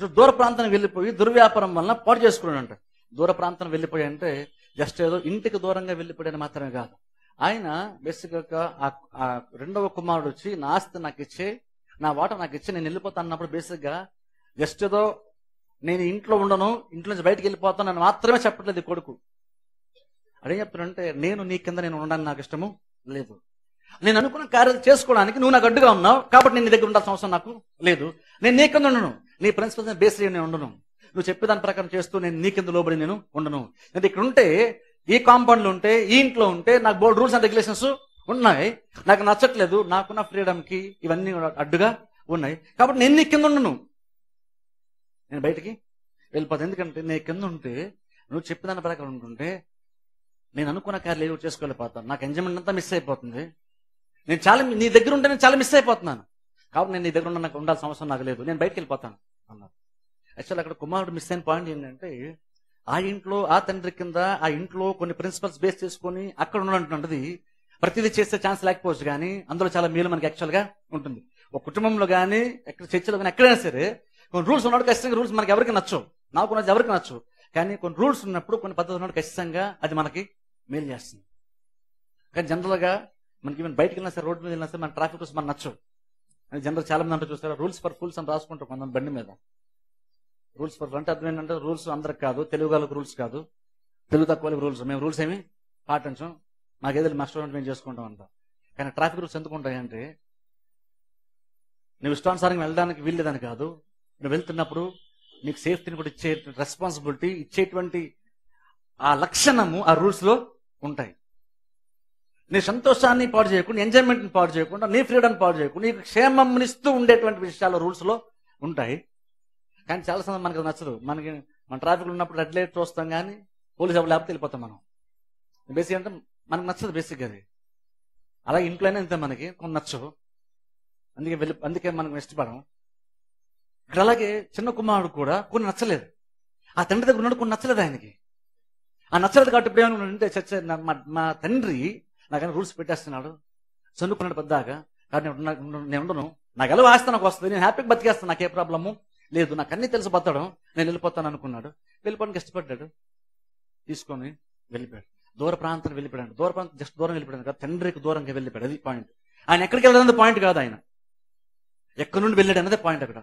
దూర ప్రాంతానికి వెళ్ళిపోయి దుర్వ్యాపారం వలన పాడు చేసుకున్నాడంట. దూర ప్రాంతం వెళ్ళిపోయి అంటే జస్ట్ ఏదో ఇంటికి దూరంగా వెళ్ళిపోయాడని మాత్రమే కాదు. ఆయన బేసిక్గా ఆ రెండవ కుమారుడు వచ్చి నా ఆస్తి నాకు ఇచ్చే, నా వాట నాకు ఇచ్చి నేను వెళ్ళిపోతాను అన్నప్పుడు బేసిక్గా జస్ట్ ఏదో నేను ఇంట్లో ఉండను, ఇంట్లో నుంచి బయటకు వెళ్ళిపోతాను అని మాత్రమే చెప్పట్లేదు ఈ కొడుకు. అదేం చెప్తున్నాడంటే నేను నీ కింద నేను ఉండడానికి నాకు ఇష్టము లేదు. నేను అనుకున్న కార్యాలు చేసుకోవడానికి నువ్వు నాకు అడ్డుగా ఉన్నావు కాబట్టి నేను నీ దగ్గర ఉండాల్సిన అవసరం నాకు లేదు. నేను నీ కింద ఉండను, నీ ప్రిన్సిపల్స్ బేస్ నేను ఉండను. నువ్వు చెప్పే దాని ప్రకారం చేస్తూ నేను నీ కింద లోబడి నేను ఉండను. నేను ఇక్కడ ఉంటే, ఈ కాంపౌండ్లో ఉంటే, ఈ ఇంట్లో ఉంటే నాకు బోర్డు రూల్స్ అండ్ రెగ్యులేషన్స్ ఉన్నాయి, నాకు నచ్చట్లేదు, నాకున్న ఫ్రీడమ్కి ఇవన్నీ అడ్డుగా ఉన్నాయి కాబట్టి నేను నీ కింద ఉండను, నేను బయటికి వెళ్ళిపోతాను. ఎందుకంటే నీ కింద ఉంటే నువ్వు చెప్పిన దాని ప్రకారం ఉంటుంటే నేను అనుకున్న కార్యాలు ఏవో చేసుకోలేకపోతాను, నాకు ఎంజాయ్మెంట్ అంతా మిస్ అయిపోతుంది. నేను చాలా నీ దగ్గర ఉంటే నేను చాలా మిస్ అయిపోతున్నాను కాబట్టి నేను నీ దగ్గర ఉన్న నాకు ఉండాల్సిన అవసరం నాకు లేదు, నేను బయటకు వెళ్ళిపోతాను అన్నారు. యాక్చువల్ అక్కడ కుమారుడు మిస్ అయిన పాయింట్ ఏంటంటే ఆ ఇంట్లో ఆ తండ్రి కింద ఆ ఇంట్లో కొన్ని ప్రిన్సిపల్స్ బేస్ చేసుకొని అక్కడ ఉన్నటువంటిది ప్రతిదీ చేసే ఛాన్స్ లేకపోవచ్చు, కానీ అందులో చాలా మేలు మనకి యాక్చువల్గా ఉంటుంది. ఒక కుటుంబంలో కానీ ఎక్కడ చర్చలో కానీ ఎక్కడైనా సరే కొన్ని రూల్స్ ఉన్నాడు, ఖచ్చితంగా రూల్స్ మనకి ఎవరికి నచ్చవు, నాకు ఉన్నది ఎవరికి నచ్చవు, కానీ కొన్ని రూల్స్ ఉన్నప్పుడు కొన్ని పద్ధతులు ఉన్నప్పుడు ఖచ్చితంగా అది మనకి మేలు చేస్తుంది. కానీ జనరల్గా మనకి ఈవెన్ బయటకు వెళ్ళినా సరే, రోడ్డు మీద వెళ్ళినా సరే మన ట్రాఫిక్ రూల్స్ మనకు నచ్చవు. అని జనరల్ చాలా మంది అంటే చూస్తారా రూల్స్ ఫర్ ఫుల్స్ అని రాసుకుంటారు కొంత బండి మీద. రూల్స్ ఫర్ అంటే అర్థం ఏంటంటే రూల్స్ అందరికి కాదు, తెలుగు వాళ్ళకి రూల్స్ కాదు, తెలుగు తక్కువ వాళ్ళకి రూల్స్. మేము రూల్స్ ఏమి పాటించాం, మాకేదో మా స్టూడెంట్ మేము చేసుకుంటాం అంట. కానీ ట్రాఫిక్ రూల్స్ ఎందుకు ఉంటాయంటే నువ్వు ఇష్టానుసారంగా వెళ్ళడానికి వీల్లేదని కాదు, నువ్వు వెళ్తున్నప్పుడు నీకు సేఫ్టీని కూడా ఇచ్చే రెస్పాన్సిబిలిటీ ఇచ్చేటువంటి ఆ లక్షణము ఆ రూల్స్ లో ఉంటాయి. నీ సంతోషాన్ని పాడు చేయకుండా, ఎంజాయ్మెంట్ని పాడు చేయకుండా, నీ ఫ్రీడమ్ పాడు చేయకుండా, నీకు క్షేమంనిస్తూ ఉండేటువంటి విషయాలు రూల్స్ లో ఉంటాయి. కానీ చాలా సమయం మనకి అది నచ్చదు. మన ట్రాఫిక్ ఉన్నప్పుడు రెడ్ లైట్ చూస్తాం కానీ పోలీసు ఎవరు లేకపోతే వెళ్ళిపోతాం మనం. బేసిక్ అంటే మనకు నచ్చదు బేసిక్ అది. అలాగే ఇంట్లోనే అంతే మనకి కొన్ని నచ్చవు, అందుకే మనకు ఇష్టపడం. ఇక్కడ అలాగే చిన్న కుమారుడు కూడా కొన్ని నచ్చలేదు, ఆ తండ్రి దగ్గర ఉన్నాడు కొన్ని నచ్చలేదు ఆయనకి. ఆ నచ్చలేదు కాబట్టి ఇప్పుడు ఏమనుకుంటే చర్చ మా తండ్రి నాకైనా రూల్స్ పెట్టేస్తున్నాడు, చదువుకున్నాడు పెద్దాగా, కానీ నేను ఉండను, నాకు ఎలా ఆస్తి నాకు వస్తుంది, నేను హ్యాపీగా బతికేస్తాను, నాకే ప్రాబ్లము లేదు, నాకు అన్నీ తెలిసి బతడం, నేను వెళ్ళిపోతాను అనుకున్నాడు. వెళ్ళిపోవడానికి ఇష్టపడ్డాడు, తీసుకొని వెళ్ళిపోయాడు. దూర ప్రాంతానికి వెళ్ళిపోయాడు. దూర ప్రాంతం జస్ట్ దూరం వెళ్ళిపోయాడు కదా, తండ్రికి దూరంగా వెళ్ళిపోయాడు. అది పాయింట్. ఆయన ఎక్కడికి వెళ్ళడం పాయింట్ కాదు, ఆయన ఎక్కడి నుండి వెళ్ళాడు అన్నదే పాయింట్. అక్కడ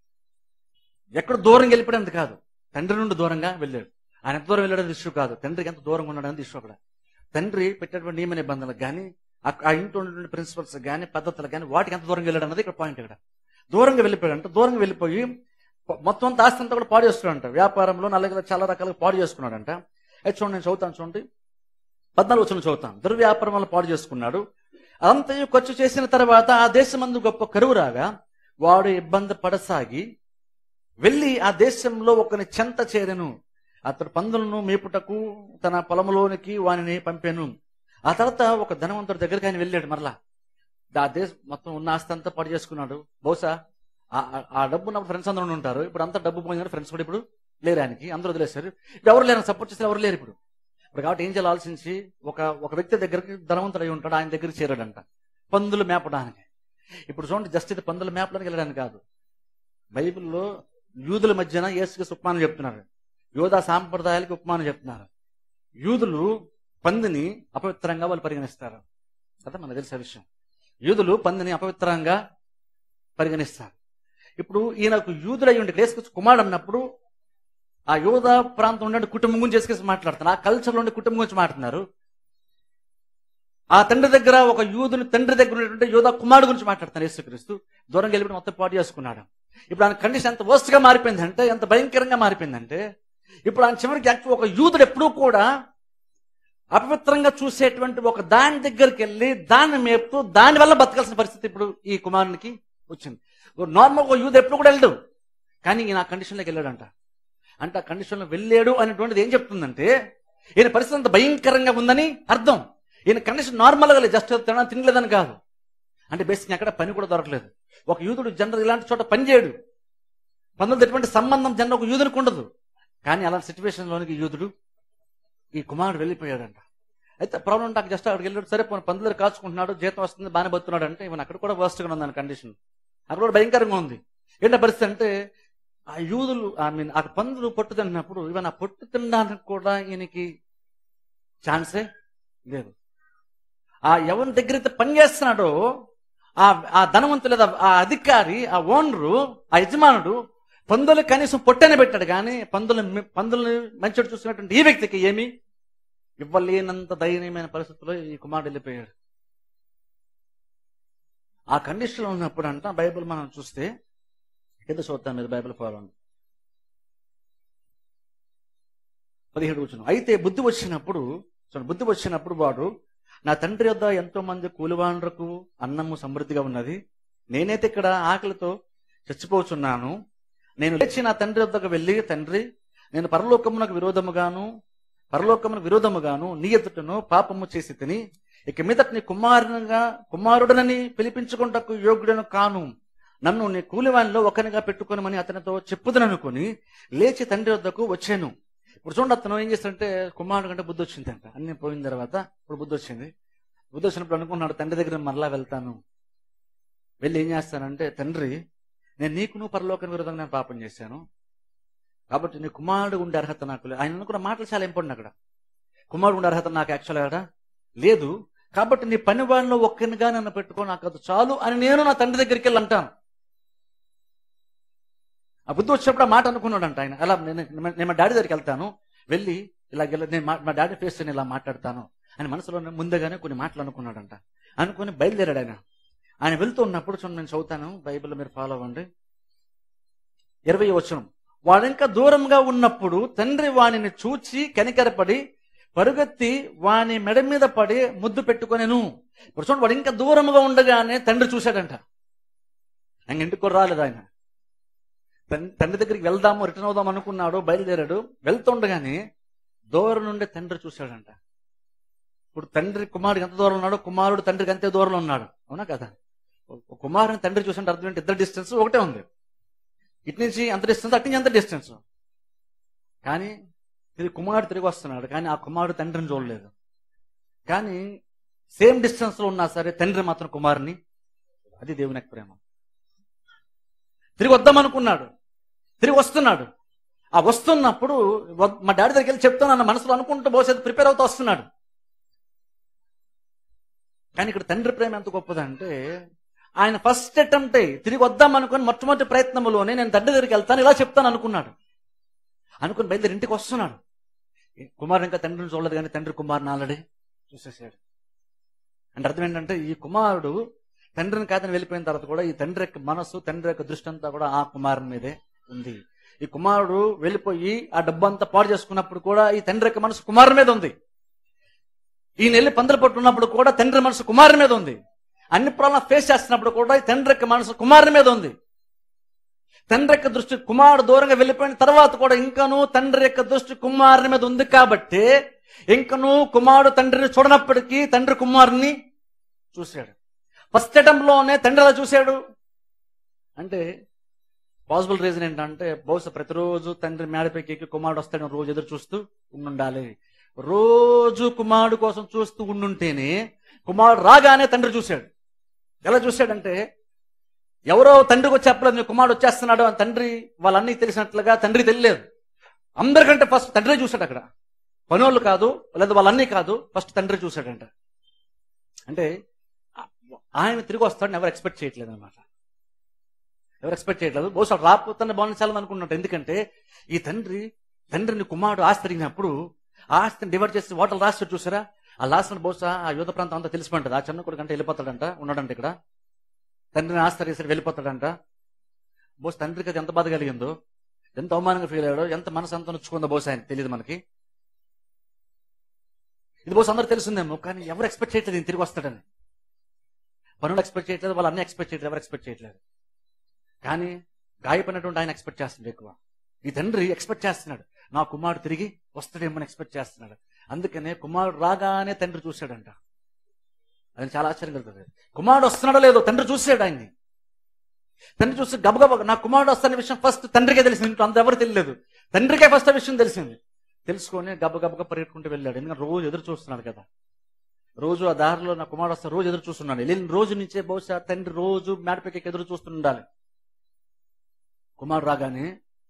ఎక్కడ దూరం వెళ్ళిపోయాడు కాదు, తండ్రి నుండి దూరంగా వెళ్ళాడు. ఆయన ఎంత దూరం వెళ్ళాడు ఇష్యూ కాదు, తండ్రికి ఎంత దూరంగా ఉన్నాడు అనేది ఇష్యూ. అక్కడ తండ్రి పెట్టేటువంటి నియమ నిబంధనలకు కానీ ఆ ఇంట్లో ఉన్నటువంటి ప్రిన్సిపల్స్ కానీ పద్ధతులకు కానీ వాటికి ఎంత దూరంగా వెళ్ళాడు అన్నది ఇక్కడ పాయింట్. ఇక్కడ దూరంగా వెళ్ళిపోయాడు అంటే దూరంగా వెళ్ళిపోయి మొత్తం అంత ఆస్తి అంతా కూడా పాడు చేసుకున్నాడంట. వ్యాపారంలో చాలా రకాలుగా పాడు చేసుకున్నాడంట. అయితే చూడండి, నేను చదువుతాను చూడండి, 14 వచనం చదువుతాను. దుర్వ్యాపారం వల్ల పాడు చేసుకున్నాడు. అంతయు ఖర్చు చేసిన తర్వాత ఆ దేశమందు గొప్ప కరువు రాగా వాడు ఇబ్బంది పడసాగి వెళ్ళి ఆ దేశంలో ఒకని చెంత చేరెను. అతడు పందులను మేపుటకు తన పొలంలోనికి వానిని పంపాను. ఆ తర్వాత ఒక ధనవంతుడి దగ్గరికి ఆయన వెళ్ళాడు. మరలా ఆ దేశం మొత్తం ఉన్న ఆస్తి అంతా పాడు చేసుకున్నాడు. బహుశా ఆ డబ్బు ఉన్నప్పుడు ఫ్రెండ్స్ అందరూ ఉంటారు, ఇప్పుడు అంతా డబ్బు పోయినారు, ఫ్రెండ్స్ కూడా ఇప్పుడు లేరు ఆయనకి, అందరూ వదిలేశారు. ఇప్పుడు ఎవరు లేరు, సపోర్ట్ చేస్తే ఎవరు లేరు ఇప్పుడు. కాబట్టి ఏం చేయాలి ఆలోచించి ఒక వ్యక్తి దగ్గరికి ధనవంతుడు అయి ఉంటాడు, ఆయన దగ్గరికి చేరాడంట పందులు మేపడానికి. ఇప్పుడు చూడండి, జస్ట్ ఇది పందులు మేపడానికి వెళ్ళడానికి కాదు. బైబిల్లో యూదుల మధ్యన యేసుక్రీస్తు ఉపమానం చెప్తున్నారు, యోధా సాంప్రదాయాలకి ఉపమానం చెప్తున్నారు. యూదులు పందిని అపవిత్రంగా వాళ్ళు పరిగణిస్తారు కదా, మనకు తెలిసే విషయం. యూదులు పందిని అపవిత్రంగా పరిగణిస్తారు. ఇప్పుడు ఈయనకు యూదులై ఉండి యేసుక్రీస్తు కుమారుడు అన్నప్పుడు ఆ యోధా ప్రాంతం ఉండే కుటుంబం గురించి యేసుక్రీస్తు మాట్లాడుతున్నారు, ఆ కల్చర్లో ఉండే కుటుంబం గురించి మాట్లాడుతున్నారు. ఆ తండ్రి దగ్గర ఒక యూదుని తండ్రి దగ్గర ఉన్నటువంటి యోధా కుమారుడు గురించి మాట్లాడుతున్నారు యేసుక్రీస్తు. దూరంగా వెళ్ళి మొత్తం పాటు చేసుకున్నాడు. ఇప్పుడు ఆయన కండిషన్ ఎంత వర్స్ట్ గా మారిపోయిందంటే, ఎంత భయంకరంగా మారిపోయిందంటే, ఇప్పుడు ఆయన చివరికి ఒక యూదుడు ఎప్పుడూ కూడా అపవిత్రంగా చూసేటువంటి ఒక దాని దగ్గరికి వెళ్ళి దాన్ని మేపుతూ దాని వల్ల బతకాల్సిన పరిస్థితి ఇప్పుడు ఈ కుమారునికి వచ్చింది. నార్మల్ ఒక యూదు ఎప్పుడు కూడా వెళ్ళడు, కానీ ఈయన ఆ కండిషన్లోకి వెళ్ళాడంట. అంటే ఆ కండిషన్లో వెళ్ళాడు అనేటువంటిది ఏం చెప్తుందంటే ఈయన పరిస్థితి అంత భయంకరంగా ఉందని అర్థం. ఈయన కండిషన్ నార్మల్గా లేదు, జస్ట్ తినలేదని కాదు. అంటే బేసిక్ ఎక్కడ పని కూడా దొరకలేదు. ఒక యూదుడు జనరల్ ఇలాంటి చోట పని చేయడు, పందులతో ఎటువంటి సంబంధం జనరల్ ఒక యూదునికి ఉండదు. కానీ అలాంటి సిచ్యువేషన్లోనికి యూదుడు ఈ కుమారుడు వెళ్ళిపోయాడంట. అయితే ప్రాబ్లం అంటే జస్ట్ అక్కడికి వెళ్ళాడు, సరే పందులు కాచుకుంటున్నాడు, జీతం వస్తుంది, బాగానే బతున్నాడు అంటే ఇవన్న అక్కడ కూడా వర్స్ట్గా ఉంది కండిషన్, అక్కడ కూడా భయంకరంగా ఉంది. ఏంటో పరిస్థితి అంటే ఆ యూదులు ఆ పందులు పొట్టు తిన్నప్పుడు ఈవెన్ ఆ పొట్టు తినడానికి కూడా ఈయనకి ఛాన్సే లేదు. ఆ ఎవరి దగ్గర అయితే పని చేస్తున్నాడో ఆ ధనవంతు లేదా ఆ అధికారి, ఆ ఓనరు, ఆ యజమానుడు పందులకు కనీసం పొట్టనే పెట్టాడు, కానీ పందుల్ని మంచిగా చూస్తున్నటువంటి ఈ వ్యక్తికి ఏమీ ఇవ్వలేనంత దయనీయమైన పరిస్థితుల్లో ఈ కుమారుడు వెళ్ళిపోయాడు. ఆ కండిషన్లో ఉన్నప్పుడు అంట బైబిల్ మనం చూస్తే కింద చూద్దాం, మీద బైబిల్ ఫాలో 17 వచనం. అయితే బుద్ధి వచ్చినప్పుడు వాడు, నా తండ్రి వద్ద ఎంతో మంది కూలివాండ్రకు అన్నము సమృద్ధిగా ఉన్నది, నేనైతే ఇక్కడ ఆకలితో చచ్చిపోతున్నాను. నేను లేచి నా తండ్రి వద్దకు వెళ్ళి, తండ్రి, నేను పరలోకమునకు విరోధముగాను నీ ఎదుటను పాపము చేసి తిని ఇక మీదట నీ కుమారుడనని పిలిపించుకుంటకు యోగ్యుడను కాను, నన్ను నీ కూలివానిలో ఒకనిగా పెట్టుకోనమని అతనితో చెప్పుదననుకొని లేచి తండ్రి వద్దకు వచ్చాను. ఇప్పుడు చూడండి, అతను ఏం చేస్తాడంటే కుమారుడు కంటే బుద్ధి వచ్చిందంట. అన్ని పోయిన తర్వాత ఇప్పుడు బుద్ధి వచ్చినప్పుడు అనుకున్నాడు, తండ్రి దగ్గర మరలా వెళ్తాను, వెళ్ళి ఏం చేస్తానంటే, తండ్రి, నేను నువ్వు పరలోకానికి విరోధంగా నేను పాపం చేశాను, కాబట్టి నీ కుమారుడు ఉండే అర్హత నాకు లేదు. ఆయన అనుకున్న మాటలు చాలా ఇంపార్టెంట్ అక్కడ. కుమారుడు ఉండే అర్హత నాకు యాక్చువల్గా లేదు, కాబట్టి నీ పని వాళ్ళలో ఒక్కరినిగా నన్ను పెట్టుకో, నాకు అది చాలు అని నేను నా తండ్రి దగ్గరికి వెళ్ళి అంటాను. ఆ బుద్ధి వచ్చినప్పుడు ఆ మాట అనుకున్నాడంట ఆయన. అలా నేను మా డాడీ దగ్గరికి వెళ్తాను, వెళ్ళి నేను మా డాడీ ఫేస్ నేను ఇలా మాట్లాడతాను అని మనసులో ముందుగానే కొన్ని మాటలు అనుకున్నాడంట. అనుకుని బయలుదేరాడు ఆయన వెళ్తూ ఉన్నప్పుడు నేను చదువుతాను, బైబిల్ మీరు ఫాలో అవ్వండి. 20వ వచనం. వాడు ఇంకా దూరంగా ఉన్నప్పుడు తండ్రి వానిని చూచి కనికరపడి పరుగెత్తి వాని మెడ మీద పడి ముద్దు పెట్టుకొనెను. ఇప్పుడు చూడండి, వాడు ఇంకా దూరంగా ఉండగానే తండ్రి చూశాడంట. ఆయన ఇంటికి కూడా రాలేదు. ఆయన తండ్రి దగ్గరికి రిటర్న్ అవుదాం అనుకున్నాడు, బయలుదేరాడు. వెళ్తుండగానే దూరం నుండి తండ్రి చూశాడంట. ఇప్పుడు తండ్రి కుమారుడికి ఎంత దూరం ఉన్నాడో కుమారుడు తండ్రికి అంతే దూరంలో ఉన్నాడు, అవునా కదా? కుమారుని తండ్రి చూసినట్టు అర్థం ఏంటి? ఇద్దరు డిస్టెన్స్ ఒకటే ఉంది. ఇటు నుంచి అంత డిస్టెన్స్, అటు నుంచి అంత డిస్టెన్స్. కానీ కుమారుడు తిరిగి వస్తున్నాడు, కానీ ఆ కుమారుడు తండ్రిని చూడలేదు. కానీ సేమ్ డిస్టెన్స్ లో ఉన్నా సరే తండ్రి మాత్రం కుమారుని, అది దేవుని యొక్క ప్రేమ. తిరిగి వద్దామనుకున్నాడు, తిరిగి వస్తున్నాడు. ఆ వస్తున్నప్పుడు మా డాడీ దగ్గరికి వెళ్ళి చెప్తాను మనసులో అనుకుంటూ బహుశా ప్రిపేర్ అవుతూ వస్తున్నాడు. కానీ ఇక్కడ తండ్రి ప్రేమ ఎంత గొప్పదంటే, ఆయన ఫస్ట్ అటెంప్ట్ తిరిగి వద్దాం అనుకుని మొట్టమొదటి ప్రయత్నంలోనే నేను తండ్రి దగ్గరికి వెళ్తాను, ఇలా చెప్తాను అనుకున్నాడు. అనుకుని బయలుదేరి ఇంటికి వస్తున్నాడు. కుమారుడు ఇంకా తండ్రిని చూడలేదు, కానీ తండ్రి కుమారుని ఆల్రెడీ చూసేసాడు. అంటే అర్థం ఏంటంటే, ఈ కుమారుడు తండ్రిని కాదని వెళ్ళిపోయిన తర్వాత కూడా ఈ తండ్రి యొక్క మనసు, తండ్రి యొక్క దృష్టి అంతా కూడా ఆ కుమారుని మీదే ఉంది. ఈ కుమారుడు వెళ్ళిపోయి ఆ డబ్బంతా పాడు చేసుకున్నప్పుడు కూడా ఈ తండ్రి యొక్క మనసు కుమారుని మీద ఉంది. ఈయన వెళ్ళి పందులు పట్టున్నప్పుడు కూడా తండ్రి మనసు కుమారుని మీద ఉంది. అన్ని ప్రాబ్లం ఫేస్ చేస్తున్నప్పుడు కూడా ఈ తండ్రి యొక్క మనసు కుమారుని మీద ఉంది. తండ్రి యొక్క దృష్టి కుమారుడు దూరంగా వెళ్ళిపోయిన తర్వాత కూడా ఇంకనూ తండ్రి యొక్క దృష్టి కుమారుని మీద ఉంది. కాబట్టి ఇంకనూ కుమారుడు తండ్రిని చూడనప్పటికీ తండ్రి కుమారుని చూశాడు. ఫస్ట్ అటెంప్ట్లోనే తండ్రి అలా చూశాడు. అంటే పాసిబుల్ రీజన్ ఏంటంటే, బహుశా ప్రతిరోజు తండ్రి మేడపైకి ఎక్కి కుమారుడు వస్తాడని రోజు ఎదురు చూస్తూ ఉండాలి. రోజు కుమారుడు కోసం చూస్తూ ఉండుంటేనే కుమారుడు రాగానే తండ్రి చూశాడు. ఎలా చూశాడంటే, ఎవరో తండ్రికి వచ్చి చెప్పలేదు నీ కుమారుడు వచ్చేస్తున్నాడు అని తండ్రి వాళ్ళన్నీ తెలిసినట్లుగా తండ్రికి తెలియలేదు. అందరికంటే ఫస్ట్ తండ్రి చూశాడు. అక్కడ పనోళ్ళు కాదు, లేదా వాళ్ళన్నీ కాదు, ఫస్ట్ తండ్రి చూశాడంట. అంటే ఆయన తిరిగి వస్తాడని ఎవరు ఎక్స్పెక్ట్ చేయట్లేదు అనమాట. ఎవరు ఎక్స్పెక్ట్ చేయట్లేదు. బహుశా రాకపోతే బాగుంచాలని అనుకున్నట్టు. ఎందుకంటే ఈ తండ్రిని కుమారుడు ఆస్తి తిరిగినప్పుడు ఆ ఆస్తిని డివైడ్ చేసి ఓటలు రాస్తాడు చూసారా, ఆ లాస్ట్ బహుశా ఆ యుద్ధ ప్రాంతం అంతా తెలిసిపోంటది. ఆ చిన్న కొడుకు అంటే వెళ్ళిపోతాడంట, ఉన్నాడంట ఇక్కడ. తండ్రిని ఆస్తి చేసి వెళ్ళిపోతాడంట. బహుశా తండ్రికి అది ఎంత బాధ కలిగిందో, ఎంత అవమానంగా ఫీల్ అయ్యాడో, ఎంత మనసు అంతా నొచ్చుకుందో బహుశా ఆయన తెలియదు మనకి. ఇది బహుశా అందరూ తెలిసిందేమో, కానీ ఎవరు ఎక్స్పెక్ట్ చేయట్లేదు ఈయన తిరిగి వస్తాడని. పనులు ఎక్స్పెక్ట్ చేయట్లేదు, వాళ్ళు అన్నీ ఎక్స్పెక్ట్ చేయట్లేదు, ఎవరు ఎక్స్పెక్ట్ చేయట్లేదు. కానీ గాయపడినటువంటి ఆయన ఎక్స్పెక్ట్ చేస్తున్నాడు ఎక్కువ. ఈ తండ్రి ఎక్స్పెక్ట్ చేస్తున్నాడు, నా కుమారుడు తిరిగి వస్తాడేమని ఎక్స్పెక్ట్ చేస్తున్నాడు. అందుకనే కుమారుడు రాగానే తండ్రి చూశాడంట. అది చాలా ఆశ్చర్యం కలుగుతుంది. కుమారుడు వస్తున్నాడో లేదో తండ్రి చూశాడు ఆయన్ని. తండ్రి చూసి గబగబ నా కుమారుడు వస్తున్న విషయం ఫస్ట్ తండ్రికే తెలిసింది, ఇంట్లో అంత ఎవరు తెలియలేదు. తండ్రికే ఫస్ట్ విషయం తెలిసింది. తెలుసుకొని గబగబగా పరిగెట్టుకుంటూ వెళ్ళాడు. ఎందుకంటే రోజు ఎదురు చూస్తున్నాడు కదా. రోజు ఆ దారిలో నా కుమారుడు వస్తా రోజు ఎదురు చూస్తున్నాడు. వెళ్ళిన రోజు నుంచే బహుశా తండ్రి రోజు మేడపైకి ఎదురు చూస్తుండాలి. కుమారుడు రాగానే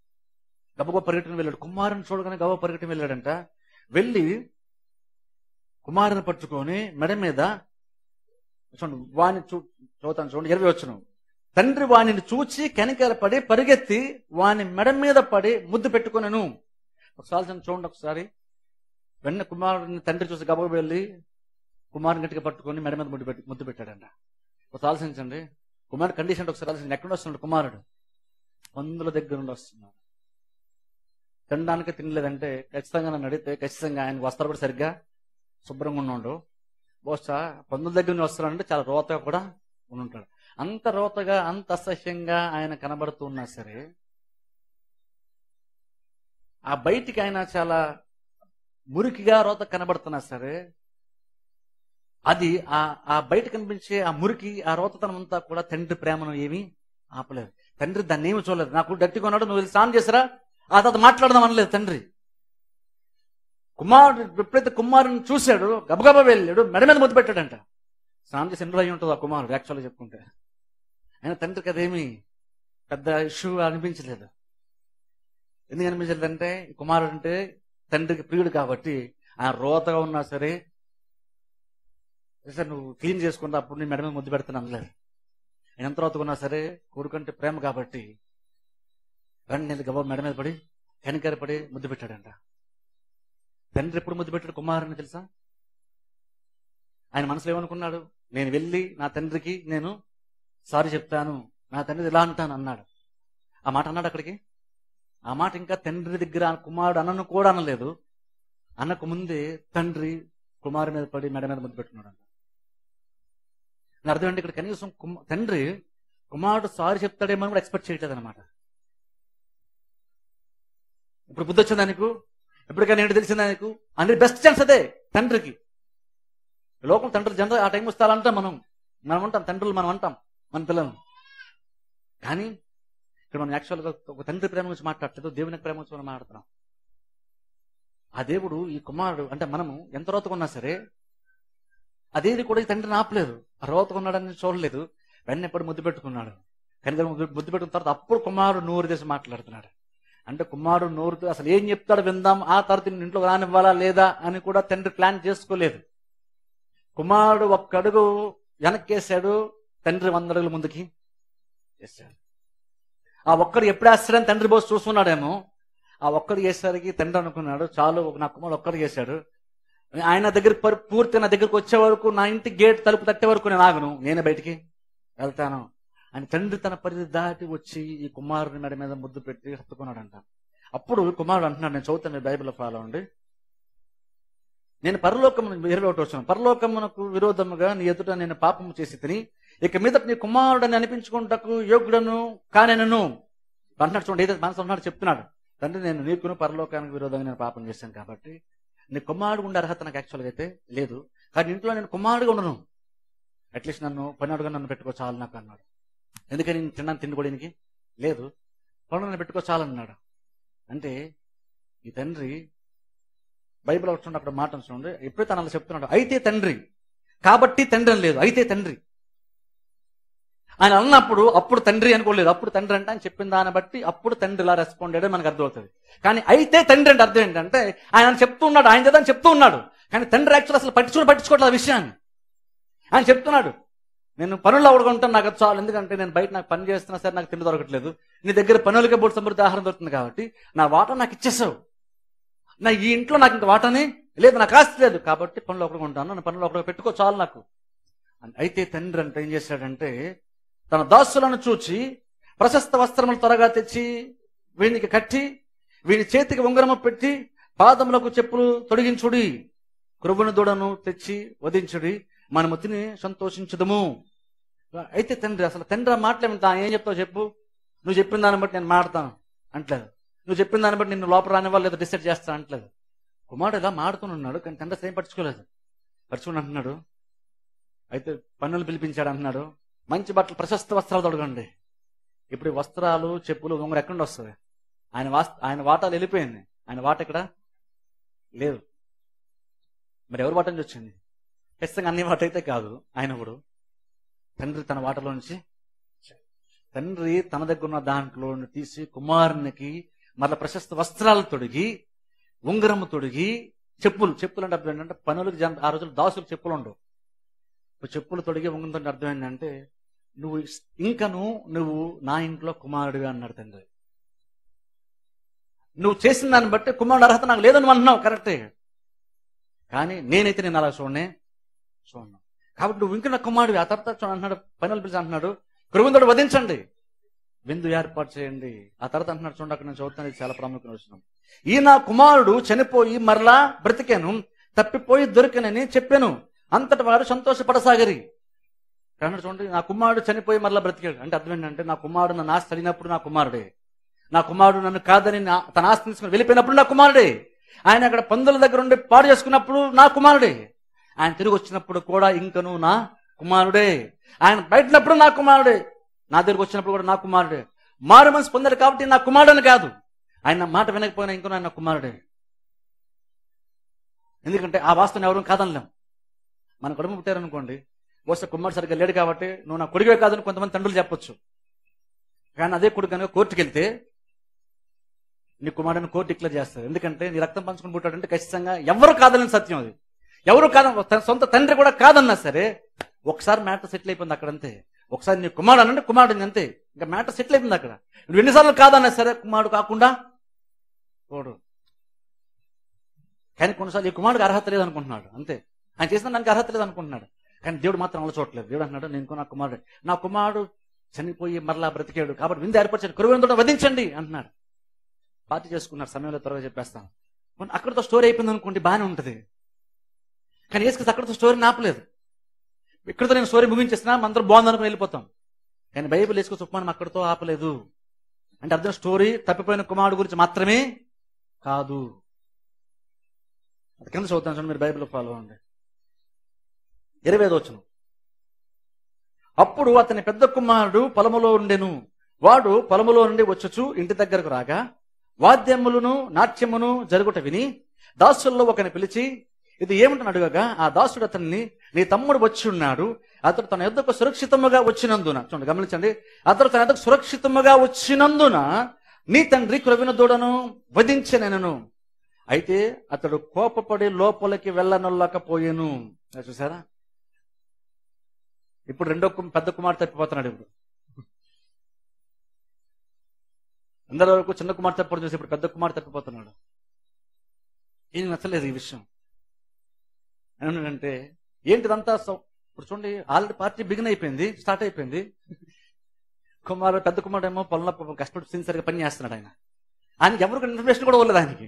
గబగబా పరిగెట్టుకుని వెళ్ళాడు. కుమారుని చూడగానే గబగబా పరిగెట్టుకుని వెళ్ళాడంట. వెళ్ళి కుమారుని పట్టుకొని మెడ మీద చూడండి, వాణ్ణి చదువుతాను చూడండి, 20 వచనం. తండ్రి వాణిని చూచి కనికర పడి పరిగెత్తి వాని మెడ మీద పడి ముద్దు పెట్టుకొనెను. ఒకసారి చూడండి, ఒకసారి వెన్న కుమారుడిని తండ్రి చూసి గబగబా వెళ్ళి కుమారుని గట్టిగా పట్టుకొని మెడ మీద ముద్దు పెట్టాడంట. ఒకసారి ఆలోచించండి, కుమారుడు కండిషన్ ఒకసారి ఆలోచించండి. ఎక్కడ వస్తున్నాడు కుమారుడు? పందుల దగ్గర నుండి వస్తున్నాడు. తినడానికి తినలేదంటే ఖచ్చితంగా నన్ను అడిగితే ఖచ్చితంగా ఆయనకు వస్తారు కూడా సరిగ్గా శుభ్రంగా ఉన్నాడు. బహుశా పందుల దగ్గర నుండి వస్తున్నాడంటే చాలా రోతగా కూడా ఉంటాడు. అంత రోతగా అంత అసహ్యంగా ఆయన కనబడుతున్నా సరే, ఆ బయటికి ఆయన చాలా మురికిగా రోత కనబడుతున్నా సరే, అది ఆ బయట కనిపించే ఆ మురికి ఆ రోతతనం అంతా కూడా తండ్రి ప్రేమను ఏమీ ఆపలేదు. తండ్రి దాన్ని ఏమి చూడలేదు. నాకు గట్టిగా ఉన్నాడు, నువ్వు స్నానం చేసిరా, ఆ తర్వాత మాట్లాడదాం అనలేదు తండ్రి. కుమారుడు ఎప్పుడైతే కుమారుని చూశాడు గబగబా వెళ్ళాడు, మెడ మీద ముద్దు పెట్టాడంట. స్నానం చేసి ఎన్ని అయి ఉంటుంది ఆ కుమారుడు యాక్చువల్గా చెప్పుకుంటే. ఆయన తండ్రికి అదేమి పెద్ద ఇష్యూ అనిపించలేదు. ఎందుకు అనిపించలేదంటే కుమారుడు అంటే తండ్రికి ప్రియుడు కాబట్టి ఆయన రోతగా ఉన్నా సరే, సార్ నువ్వు క్లీన్ చేసుకుంటా అప్పుడు నేను మెడ మీద ముద్దు పెడతాను అనలేదు. ఆయన ఎంత రోతగా ఉన్నా సరే కొడుకంటే ప్రేమ కాబట్టి వెంటనే గబా మెడ మీద పడి కనికర పడి ముద్దు పెట్టాడంట. తండ్రి ఎప్పుడు ముద్దు పెట్టాడు కుమారుని తెలుసా? ఆయన మనసులో ఏమనుకున్నాడు? నేను వెళ్ళి నా తండ్రికి నేను సారీ చెప్తాను, నా తండ్రి ఇలా అంటాను అన్నాడు. ఆ మాట అన్నాడు అక్కడికి. ఆ మాట ఇంకా తండ్రి దగ్గర కుమారుడు అన్నను కూడా అనలేదు. అన్నకు ముందే తండ్రి కుమారు మీద పడి మెడ మీద ముద్దు పెట్టుకున్నాడు అంట. అర్థం ఏంటి? ఇక్కడ కనీసం తండ్రి కుమారుడు సారీ చెప్తాడేమో కూడా ఎక్స్పెక్ట్ చేయట్లేదు అనమాట. ఇప్పుడు బుద్ధి వచ్చిందా నీకు? ఎప్పటికైనా ఏంటి తెలిసిందా నీకు? అనేది బెస్ట్ ఛాన్స్ అదే తండ్రికి. లోకం తండ్రులు జనరల్ ఆ టైం వస్తే అలా అంటాం, మనం అంటాం తండ్రులు, మనం అంటాం మన పిల్లలను. కానీ ఇక్కడ మనం యాక్చువల్గా ఒక తండ్రి ప్రేమ గురించి మాట్లాడలేదు, దేవుని ప్రేమ గురించి మనం మాట్లాడుతున్నాం. ఆ దేవుడు ఈ కుమారుడు అంటే మనము ఎంత రోతకున్నా సరే అదేది కూడా ఈ తండ్రిని ఆపలేదు. ఆ రోతకున్నాడని చూడలేదు, వెన్న ఎప్పుడు ముద్దు పెట్టుకున్నాడు. కనుక ముద్దు పెట్టుకున్న తర్వాత అప్పుడు కుమారుడు నోరు చేసి మాట్లాడుతున్నాడు. అంటే కుమారుడు నోరుతో అసలు ఏం చెప్తాడు విందాం, ఆ తర్వాత ఇంట్లో రానివ్వాలా లేదా అని కూడా తండ్రి ప్లాన్ చేసుకోలేదు. కుమారుడు ఒక్క అడుగు వెనక్కేశాడు, తండ్రి 100 అడుగులు ముందుకి వేశాడు. ఆ ఒక్కడు ఎప్పుడు వేస్తాడని తండ్రి బోస్ చూస్తున్నాడేమో. ఆ ఒక్కడు వేసేసరికి తండ్రి అనుకున్నాడు చాలు, నా కుమారుడు ఒక్కడు వేశాడు, ఆయన దగ్గర పూర్తి నా దగ్గరకు వచ్చే వరకు, నా ఇంటి గేట్ తలుపు తట్టే వరకు నేను ఆగను, నేనే బయటికి వెళ్తాను అని తండ్రి తన పరిధి దాటి వచ్చి ఈ కుమారుని మెడ మీద ముద్దు పెట్టి హత్తుకున్నాడంట. అప్పుడు కుమారుడు అంటున్నాడు, నేను చదువుతాను, బైబిల్లో ఫాలో అండి. నేను పరలోకమును 21 వచ్చాను, పరలోకమునకు విరోధముగా నీ ఎదుట నేను పాపము చేసి తిని ఇక మీద నీ కుమారుడని అనిపించుకుంటకు యోగ్యుడను కానేనను అంటున్నాడు. చూడండి, ఏదైతే మనసు ఉన్నాడు చెప్తున్నాడు. తండ్రి నేను నీకును పరలోకానికి విరోధంగా నేను పాపం చేశాను కాబట్టి నీ కుమారుడు ఉండే అర్హత నాకు యాక్చువల్గా అయితే లేదు. కానీ ఇంట్లో నేను కుమారుడుగా ఉండను, అట్లీస్ట్ నన్ను పన్నడుగా నన్ను పెట్టుకో చాలు నాకు అన్నాడు. ఎందుకని తిన్నాను తిండి కూడా ఈయనకి లేదు, పనులను పెట్టుకో చాలన్నాడు. అంటే ఈ తండ్రి బైబిల్ అవుతుంది అక్కడ మాట చూడండి, ఎప్పుడైతే తను అలా చెప్తున్నాడు అయితే తండ్రి కాబట్టి తండ్రి అని లేదు, అయితే తండ్రి ఆయన అన్నప్పుడు అప్పుడు తండ్రి అనుకోలేదు. అప్పుడు తండ్రి అంటే ఆయన చెప్పిన దాన్ని బట్టి అప్పుడు తండ్రి ఇలా రెస్పాండ్ అయ్యడం మనకు అర్థమవుతుంది. కానీ అయితే తండ్రి అంటే అర్థం ఏంటంటే ఆయన చెప్తూ ఉన్నాడు, ఆయన చేద్దాం చెప్తూ ఉన్నాడు, కానీ తండ్రి యాక్చువల్ అసలు పట్టించుకోవట్లేదు ఆ విషయాన్ని. ఆయన చెప్తున్నాడు, నేను పనులు అవడుకుంటాను, నాకు చాలు, ఎందుకంటే నేను బయట నాకు పని చేస్తున్నా సరే నాకు తిండి దొరకట్లేదు, నీ దగ్గర పనులకే బోర్డు సమృద్ధి ఆహారం దొరుకుతుంది కాబట్టి నా వాటా నాకు ఇచ్చేసావు, నా ఈ ఇంట్లో నాకు ఇంకా వాటానే లేదు, నాకు ఆస్తి లేదు, కాబట్టి పనులు ఒకటి ఉంటాను, నా పనులు ఒకటి పెట్టుకో చాలు నాకు. అయితే తండ్రి అంటే ఏం చేశాడంటే తన దాసులను చూచి ప్రశస్త వస్త్రములు త్వరగా తెచ్చి వీనికి కట్టి వీని చేతికి ఉంగరము పెట్టి పాదములకు చెప్పులు తొడిగించుడి, క్రొవ్వును దూడను తెచ్చి వధించుడి, మనము తిని సంతోషించుదము. అయితే తండ్రి అసలు తండ్రి మాటలేమిటా, ఏం చెప్తావు చెప్పు, నువ్వు చెప్పిన దాన్ని బట్టి నేను మాడతాను అంటలేదు, నువ్వు చెప్పిన దాన్ని బట్టి నిన్ను లోపల రానివ్వాలి లేదా డిసైడ్ చేస్తాను అంటలేదు. కుమారుడు ఇలా మాడుతున్నాడు, కానీ తండ్రి ఏం పట్టించుకోలేదు. పరుచుకుని అంటున్నాడు, అయితే పన్నులు పిలిపించాడు అంటున్నాడు, మంచి బట్టలు ప్రశస్త వస్త్రాలు తొడగండి. ఇప్పుడు వస్త్రాలు చెప్పులు ఉంగరం ఎక్కడ వస్తుంది? ఆయన వాటాలు వెళ్ళిపోయింది, ఆయన వాట ఇక్కడ లేదు. మరి ఎవరి వాట నుంచి వచ్చింది? ఖచ్చితంగా అన్ని వాట అయితే కాదు. ఆయన ఇప్పుడు తండ్రి తన వాటలో నుంచి తండ్రి తన దగ్గర ఉన్న దాంట్లో తీసి కుమారునికి మరలా ప్రశస్త వస్త్రాలు తొడిగి, ఉంగరము తొడిగి, చెప్పులు అంటే అర్థం ఏంటంటే పనులకు ఆ రోజులు దాసులకు చెప్పులు ఉండవు. చెప్పులు తొడిగి ఉంగరంతో అర్థం ఏంటంటే నువ్వు నా ఇంట్లో కుమారుడిగా అన్నాడు తండ్రి. నువ్వు చేసిన దాన్ని బట్టి కుమారుడు అర్హత నాకు లేదని అంటున్నావు, కరెక్టే. కానీ నేనైతే నేను అలా చూడను. కాబట్టి నువ్వు ఇంక నా కుమారుడు. ఆ తర్వాత అంటున్నాడు, పనులు పిలిచి అంటున్నాడు, కురువిందుడు వధించండి, విందు ఏర్పాటు చేయండి. ఆ తర్వాత అంటున్నాడు, చూడండి అక్కడ నేను చదువుతాను, ఇది చాలా ప్రాముఖ్యమైన విషయం. ఈ నా కుమారుడు చనిపోయి మరలా బ్రతికాను, తప్పిపోయి దొరికనని చెప్పాను. అంతటి వారు సంతోషపడసాగరి. కానీ చూడండి, నా కుమారుడు చనిపోయి మరలా బ్రతికాడు అంటే అర్థం ఏంటంటే, నా కుమారుడు నన్ను ఆస్తి అడిగినప్పుడు నా కుమారుడే, నా కుమారుడు నన్ను కాదని తన ఆస్తి తీసుకుని వెళ్ళిపోయినప్పుడు నా కుమారుడే, ఆయన అక్కడ పందుల దగ్గర ఉండి పాడు చేసుకున్నప్పుడు నా కుమారుడే, ఆయన తిరిగి వచ్చినప్పుడు కూడా ఇంకను నా కుమారుడే, ఆయన బయటనప్పుడు నా కుమారుడే, నా దగ్గరకు వచ్చినప్పుడు కూడా నా కుమారుడే. మారు మనసు పొందాడు కాబట్టి నా కుమారుడని కాదు, ఆయన మాట వినకపోయినా ఇంకను ఆయన కుమారుడే. ఎందుకంటే ఆ వాస్తవం ఎవరు కాదనలేం. మన కుటుంబం పుట్టారనుకోండి, బహుశా కుమారుడు సరిగ్గా లేడు కాబట్టి నువ్వు నా కొడుకే కాదని కొంతమంది తండ్రులు చెప్పొచ్చు. కానీ అదే కొడుకు కనుక కోర్టుకు వెళ్తే నీ కుమారుడిని కోర్టు డిక్లేర్ చేస్తారు. ఎందుకంటే నీ రక్తం పంచుకుని పుట్టాడంటే ఖచ్చితంగా ఎవరు కాదని సత్యం అది. ఎవరు కాదని, సొంత తండ్రి కూడా కాదన్నా సరే ఒకసారి మ్యాటర్ సెటిల్ అయిపోయింది అక్కడంతే. ఒకసారి నీ కుమారుడు అనంటే కుమారుడు అంతే, ఇంకా మ్యాటర్ సెటిల్ అయిపోయింది అక్కడ. నువ్వు ఎన్నిసార్లు కాదన్నా సరే కుమారుడు కాకుండా పోడు. కానీ కొన్నిసార్లు ఈ కుమారుడికి అర్హత లేదు అనుకుంటున్నాడు, అంతే. ఆయన చేసిన దానికి అర్హత లేదు అనుకుంటున్నాడు. కానీ దేవుడు మాత్రం అలా చూడలేదు. దేవుడు అంటున్నాడు, నేను నా కుమారుడు చనిపోయి మరలా బ్రతికాడు కాబట్టి విందు ఏర్పరిచాడు, కురువిందుడు వధించండి అంటున్నాడు. పార్టీ చేసుకున్నారు సమయంలో, త్వరగా చెప్పేస్తాను. అక్కడితో స్టోరీ అయిపోయింది అనుకోండి, బాగానే ఉంటుంది. కానీ ఏసుకృష్ణ అక్కడితో స్టోరీ ఆపలేదు. ఇక్కడితో నేను స్టోరీ ముగించేస్తున్నా, అందరూ బాగుంది అనుకుని వెళ్ళిపోతాం. కానీ బైబిల్ ఏసుకృష్ణ ఉపమానం అక్కడితో ఆపలేదు. అంటే అర్థం స్టోరీ తప్పిపోయిన కుమారుడు గురించి మాత్రమే కాదు. అది కింద చదువుతాను చూడండి, మీరు బైబిల్ ఫాలో అవ్వండి. 25వ వచనం. అప్పుడు అతని పెద్ద కుమారుడు పొలములో ఉండెను. వాడు పొలములో నుండి వచ్చుచు ఇంటి దగ్గరకు రాగా వాద్యములను నాట్యమును జరుగుట విని దాసుల్లో ఒకని పిలిచి ఇది ఏమిటని అడుగగా, ఆ దాసుడు అతన్ని, నీ తమ్ముడు వచ్చి ఉన్నాడు, అతడు తన యొద్దకు సురక్షితముగా వచ్చినందున, చూడండి గమనించండి, అతడు తన యొద్దకు సురక్షితముగా వచ్చినందున నీ తండ్రి క్రొవిన దూడను వధించెనెనను. అయితే అతడు కోపపడి లోపలికి వెళ్ళనొల్లకపోయెను. చూసారా, ఇప్పుడు పెద్ద కుమారుడు తప్పిపోతున్నాడు. ఇప్పుడు అందరి వరకు చిన్న కుమార్తె తప్పడం చూసి ఇప్పుడు పెద్ద కుమారుడు తప్పిపోతున్నాడు. ఏం నచ్చలేదు ఈ విషయం. ఏమంటే ఏంటిదంతా, ఇప్పుడు చూడండి ఆల్రెడీ పార్టీ బిగిన్ అయిపోయింది, స్టార్ట్ అయిపోయింది. పెద్ద కుమారుడు ఏమో పొలంలో కష్టపడి సిన్సియర్గా పని చేస్తున్నాడు. ఆయనకి ఎవరికి ఇన్ఫర్మేషన్ కూడా ఇవ్వలేదు. ఆయనకి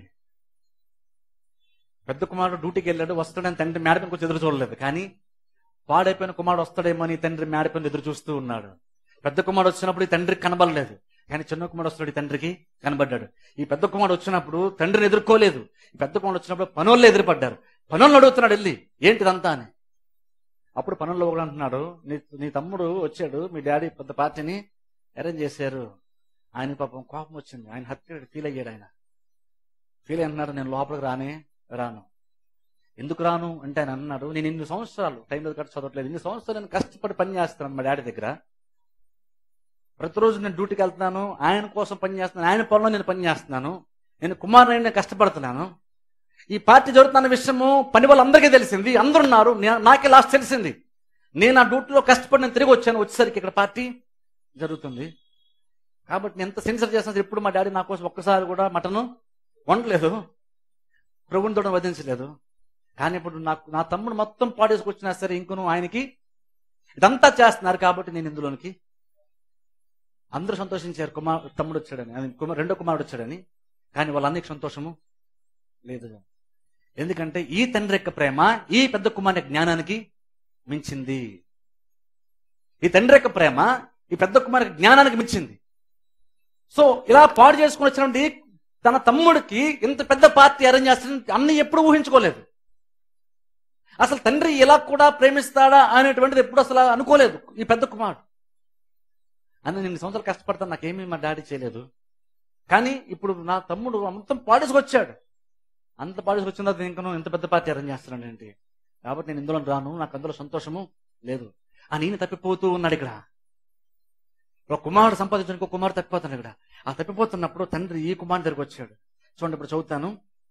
పెద్ద కుమారుడు డ్యూటీకి వెళ్ళాడు, వస్తాడని తండ్రి మేడపైన కొంచెం ఎదురు చూడలేదు. కానీ పాడైపోయిన కుమారుడు వస్తాడేమో అని తండ్రి మేడపైన ఎదురు చూస్తూ ఉన్నాడు. పెద్ద కుమారుడు వచ్చినప్పుడు ఈ తండ్రికి కనబడలేదు, కానీ చిన్న కుమారుడు వస్తాడు ఈ తండ్రికి కనబడ్డాడు. ఈ పెద్ద కుమారుడు వచ్చినప్పుడు తండ్రిని ఎదుర్కోలేదు. ఈ పెద్ద కుమారుడు వచ్చినప్పుడు పనుల్లో ఎదురుపడ్డారు. పనులను అడుగుతున్నాడు వెళ్ళి, ఏంటిదంతా అని. అప్పుడు పనుల్లో కూడా అంటున్నాడు, నీ తమ్ముడు వచ్చాడు, మీ డాడీ పెద్ద పార్టీని అరేంజ్ చేశారు, ఆయన పాపం కోపం వచ్చింది, ఆయన హత్య ఫీల్ అయ్యాడు. ఆయన ఫీల్ అయి అన్నాడు, నేను లోపలికి రాను. ఎందుకు రాను అంటే ఆయన అన్నాడు, నేను ఇన్ని సంవత్సరాలు టైం లేదు కట్టి చదవట్లేదు, ఇన్ని సంవత్సరాలు నేను కష్టపడి పని చేస్తున్నాను మా డాడీ దగ్గర, ప్రతిరోజు నేను డ్యూటీకి వెళ్తున్నాను, ఆయన కోసం పని చేస్తున్నాను, ఆయన పొలంలో నేను పని చేస్తున్నాను, నేను కుమారుని నేను కష్టపడుతున్నాను. ఈ పార్టీ జరుగుతున్న విషయము పని వాళ్ళందరికీ తెలిసింది, అందరున్నారు, నాకే లాస్ట్ తెలిసింది. నేను ఆ డ్యూటీలో కష్టపడి నేను తిరిగి వచ్చేసరికి ఇక్కడ పార్టీ జరుగుతుంది. కాబట్టి నేను ఎంత సిన్సియర్ చేస్తున్నా, ఇప్పుడు మా డాడీ నా కోసం ఒక్కసారి కూడా మటను వండలేదు, ప్రభుని తోట వధించలేదు. కానీ ఇప్పుడు నా తమ్ముడు మొత్తం పాడేసుకొచ్చినా సరే ఇంకొను ఆయనకి ఇదంతా చేస్తున్నారు. కాబట్టి నేను ఇందులోనికి అందరూ సంతోషించారు, తమ్ముడు వచ్చాడని, రెండో కుమారుడు వచ్చాడని. కానీ వాళ్ళందరికీ సంతోషము లేదు. ఎందుకంటే ఈ తండ్రి యొక్క ప్రేమ ఈ పెద్ద కుమారుని జ్ఞానానికి మించింది. ఈ తండ్రి యొక్క ప్రేమ ఈ పెద్ద కుమారుని జ్ఞానానికి మించింది. సో ఇలా పాడు చేసుకుని వచ్చినటువంటి తన తమ్ముడికి ఇంత పెద్ద పార్టీ అరేంజ్ చేస్తాడని అన్ని ఎప్పుడు ఊహించుకోలేదు. అసలు తండ్రి ఇలా కూడా ప్రేమిస్తాడా అనేటువంటిది ఎప్పుడు అసలు అనుకోలేదు ఈ పెద్ద కుమారుడు. అని నేను సంవత్సరాలు కష్టపడతాను, నాకేమీ మా డాడీ చేయలేదు, కానీ ఇప్పుడు నా తమ్ముడు మొత్తం పాడేసుకొచ్చాడు, అంత పాడేసుకొచ్చిన తర్వాత ఇంకనూ ఇంత పెద్ద పార్టీ అరేంజ్ చేస్తున్నాడు ఏంటి, కాబట్టి నేను ఇందులో రాను, నాకు అందులో సంతోషము లేదు అని ఈయన తప్పిపోతూ ఉన్నాడు. ఇక్కడ ఒక కుమారుడు సంపాదించడానికి ఒక కుమారుడు తప్పిపోతున్నాడు ఇక్కడ. ఆ తప్పిపోతున్నప్పుడు తండ్రి ఈ కుమారుడు దగ్గరికి వచ్చాడు. చూడండి, ఇప్పుడు చదువుతాను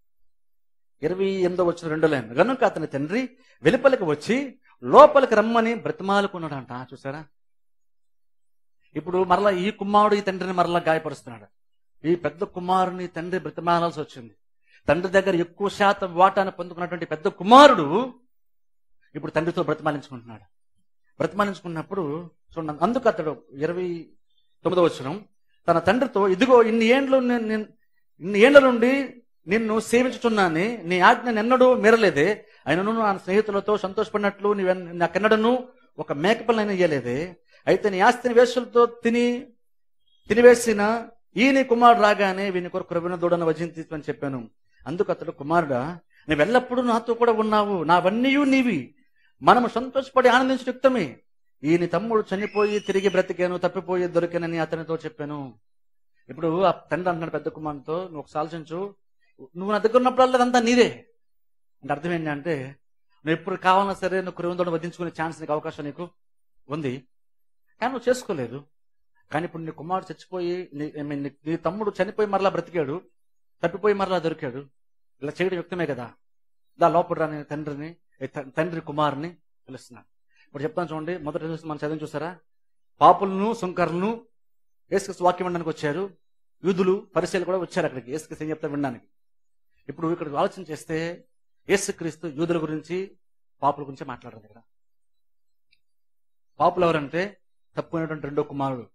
28 లైన్. గనుక అతని తండ్రి వెలుపలికి వచ్చి లోపలికి రమ్మని బ్రతిమాలుకున్నాడంట. చూసారా, ఇప్పుడు మరలా ఈ కుమారుడు ఈ తండ్రిని మరలా గాయపరుస్తున్నాడు. ఈ పెద్ద కుమారుని తండ్రి బ్రతిమాలాల్సి వచ్చింది. తండ్రి దగ్గర ఎక్కువ శాతం వాటాను పొందుకున్నటువంటి పెద్ద కుమారుడు ఇప్పుడు తండ్రితో బ్రతిమాలించుకుంటున్నాడు. బ్రతిమాలించుకున్నప్పుడు చూడండి, అందుకు అతడు 29 తన తండ్రితో, ఇదిగో ఇన్ని ఏండ్ల నుండి నిన్ను సేవించుచున్నానే, నీ ఆజ్ఞ ఎన్నడూ మీరలేదే, అయినను నా స్నేహితులతో సంతోషపడినట్లు నాకెన్నడను ఒక మేకపిల్లనైనా ఇయ్యలేదే. అయితే నీ ఆస్తిని వేసులతో తినివేసిన ఈ నీ కుమారుడు రాగానే వీని కొరకు రవిన దూడను వజించి అని చెప్పాను. అందుకు అతడు, కుమారుడా, నువ్వు ఎల్లప్పుడూ నాతో కూడా ఉన్నావు, నావన్నీ నీవి, మనము సంతోషపడి ఆనందించే యుక్తమే. ఈ నీ తమ్ముడు చనిపోయి తిరిగి బ్రతికాను, తప్పిపోయి దొరికానని అతనితో చెప్పాను. ఇప్పుడు ఆ తండ్రి అంటున్నాడు పెద్ద కుమారుతో, నువ్వు ఒకసారి ఆలోచించు, నువ్వు నా దగ్గర ఉన్నప్పుడల్లా అదంతా నీదే. అంటే అర్థం ఏంటంటే, నువ్వు ఎప్పుడు కావాలన్నా సరే నువ్వు క్రమంతో వధించుకునే ఛాన్స్ నీకు, అవకాశం నీకు ఉంది, కానీ నువ్వు చేసుకోలేదు. కానీ ఇప్పుడు నీ కుమారుడు చచ్చిపోయి నీ తమ్ముడు చనిపోయి మరలా బ్రతికాడు, తప్పిపోయి మరలా దొరికాడు, ఇలా చేయడం యుక్తమే కదా. లోపల రాని తండ్రి కుమారుని పిలుస్తున్నాడు. ఇప్పుడు చెప్తాను చూడండి, మొదటి మనం చదివి చూసారా, పాపులను సుంకరులను యేసుక్రీస్తు వాక్యం వినడానికి వచ్చారు. యూదులు పరిసయ్యులు కూడా వచ్చారు అక్కడికి యేసుక్రీస్తు ఏం చెప్తా వినడానికి. ఇప్పుడు ఇక్కడ ఆలోచన చేస్తే యేసుక్రీస్తు యూదుల గురించి పాపుల గురించి మాట్లాడారు. ఇక్కడ పాపులు ఎవరంటే తప్పుకునేటువంటి రెండో కుమారుడు.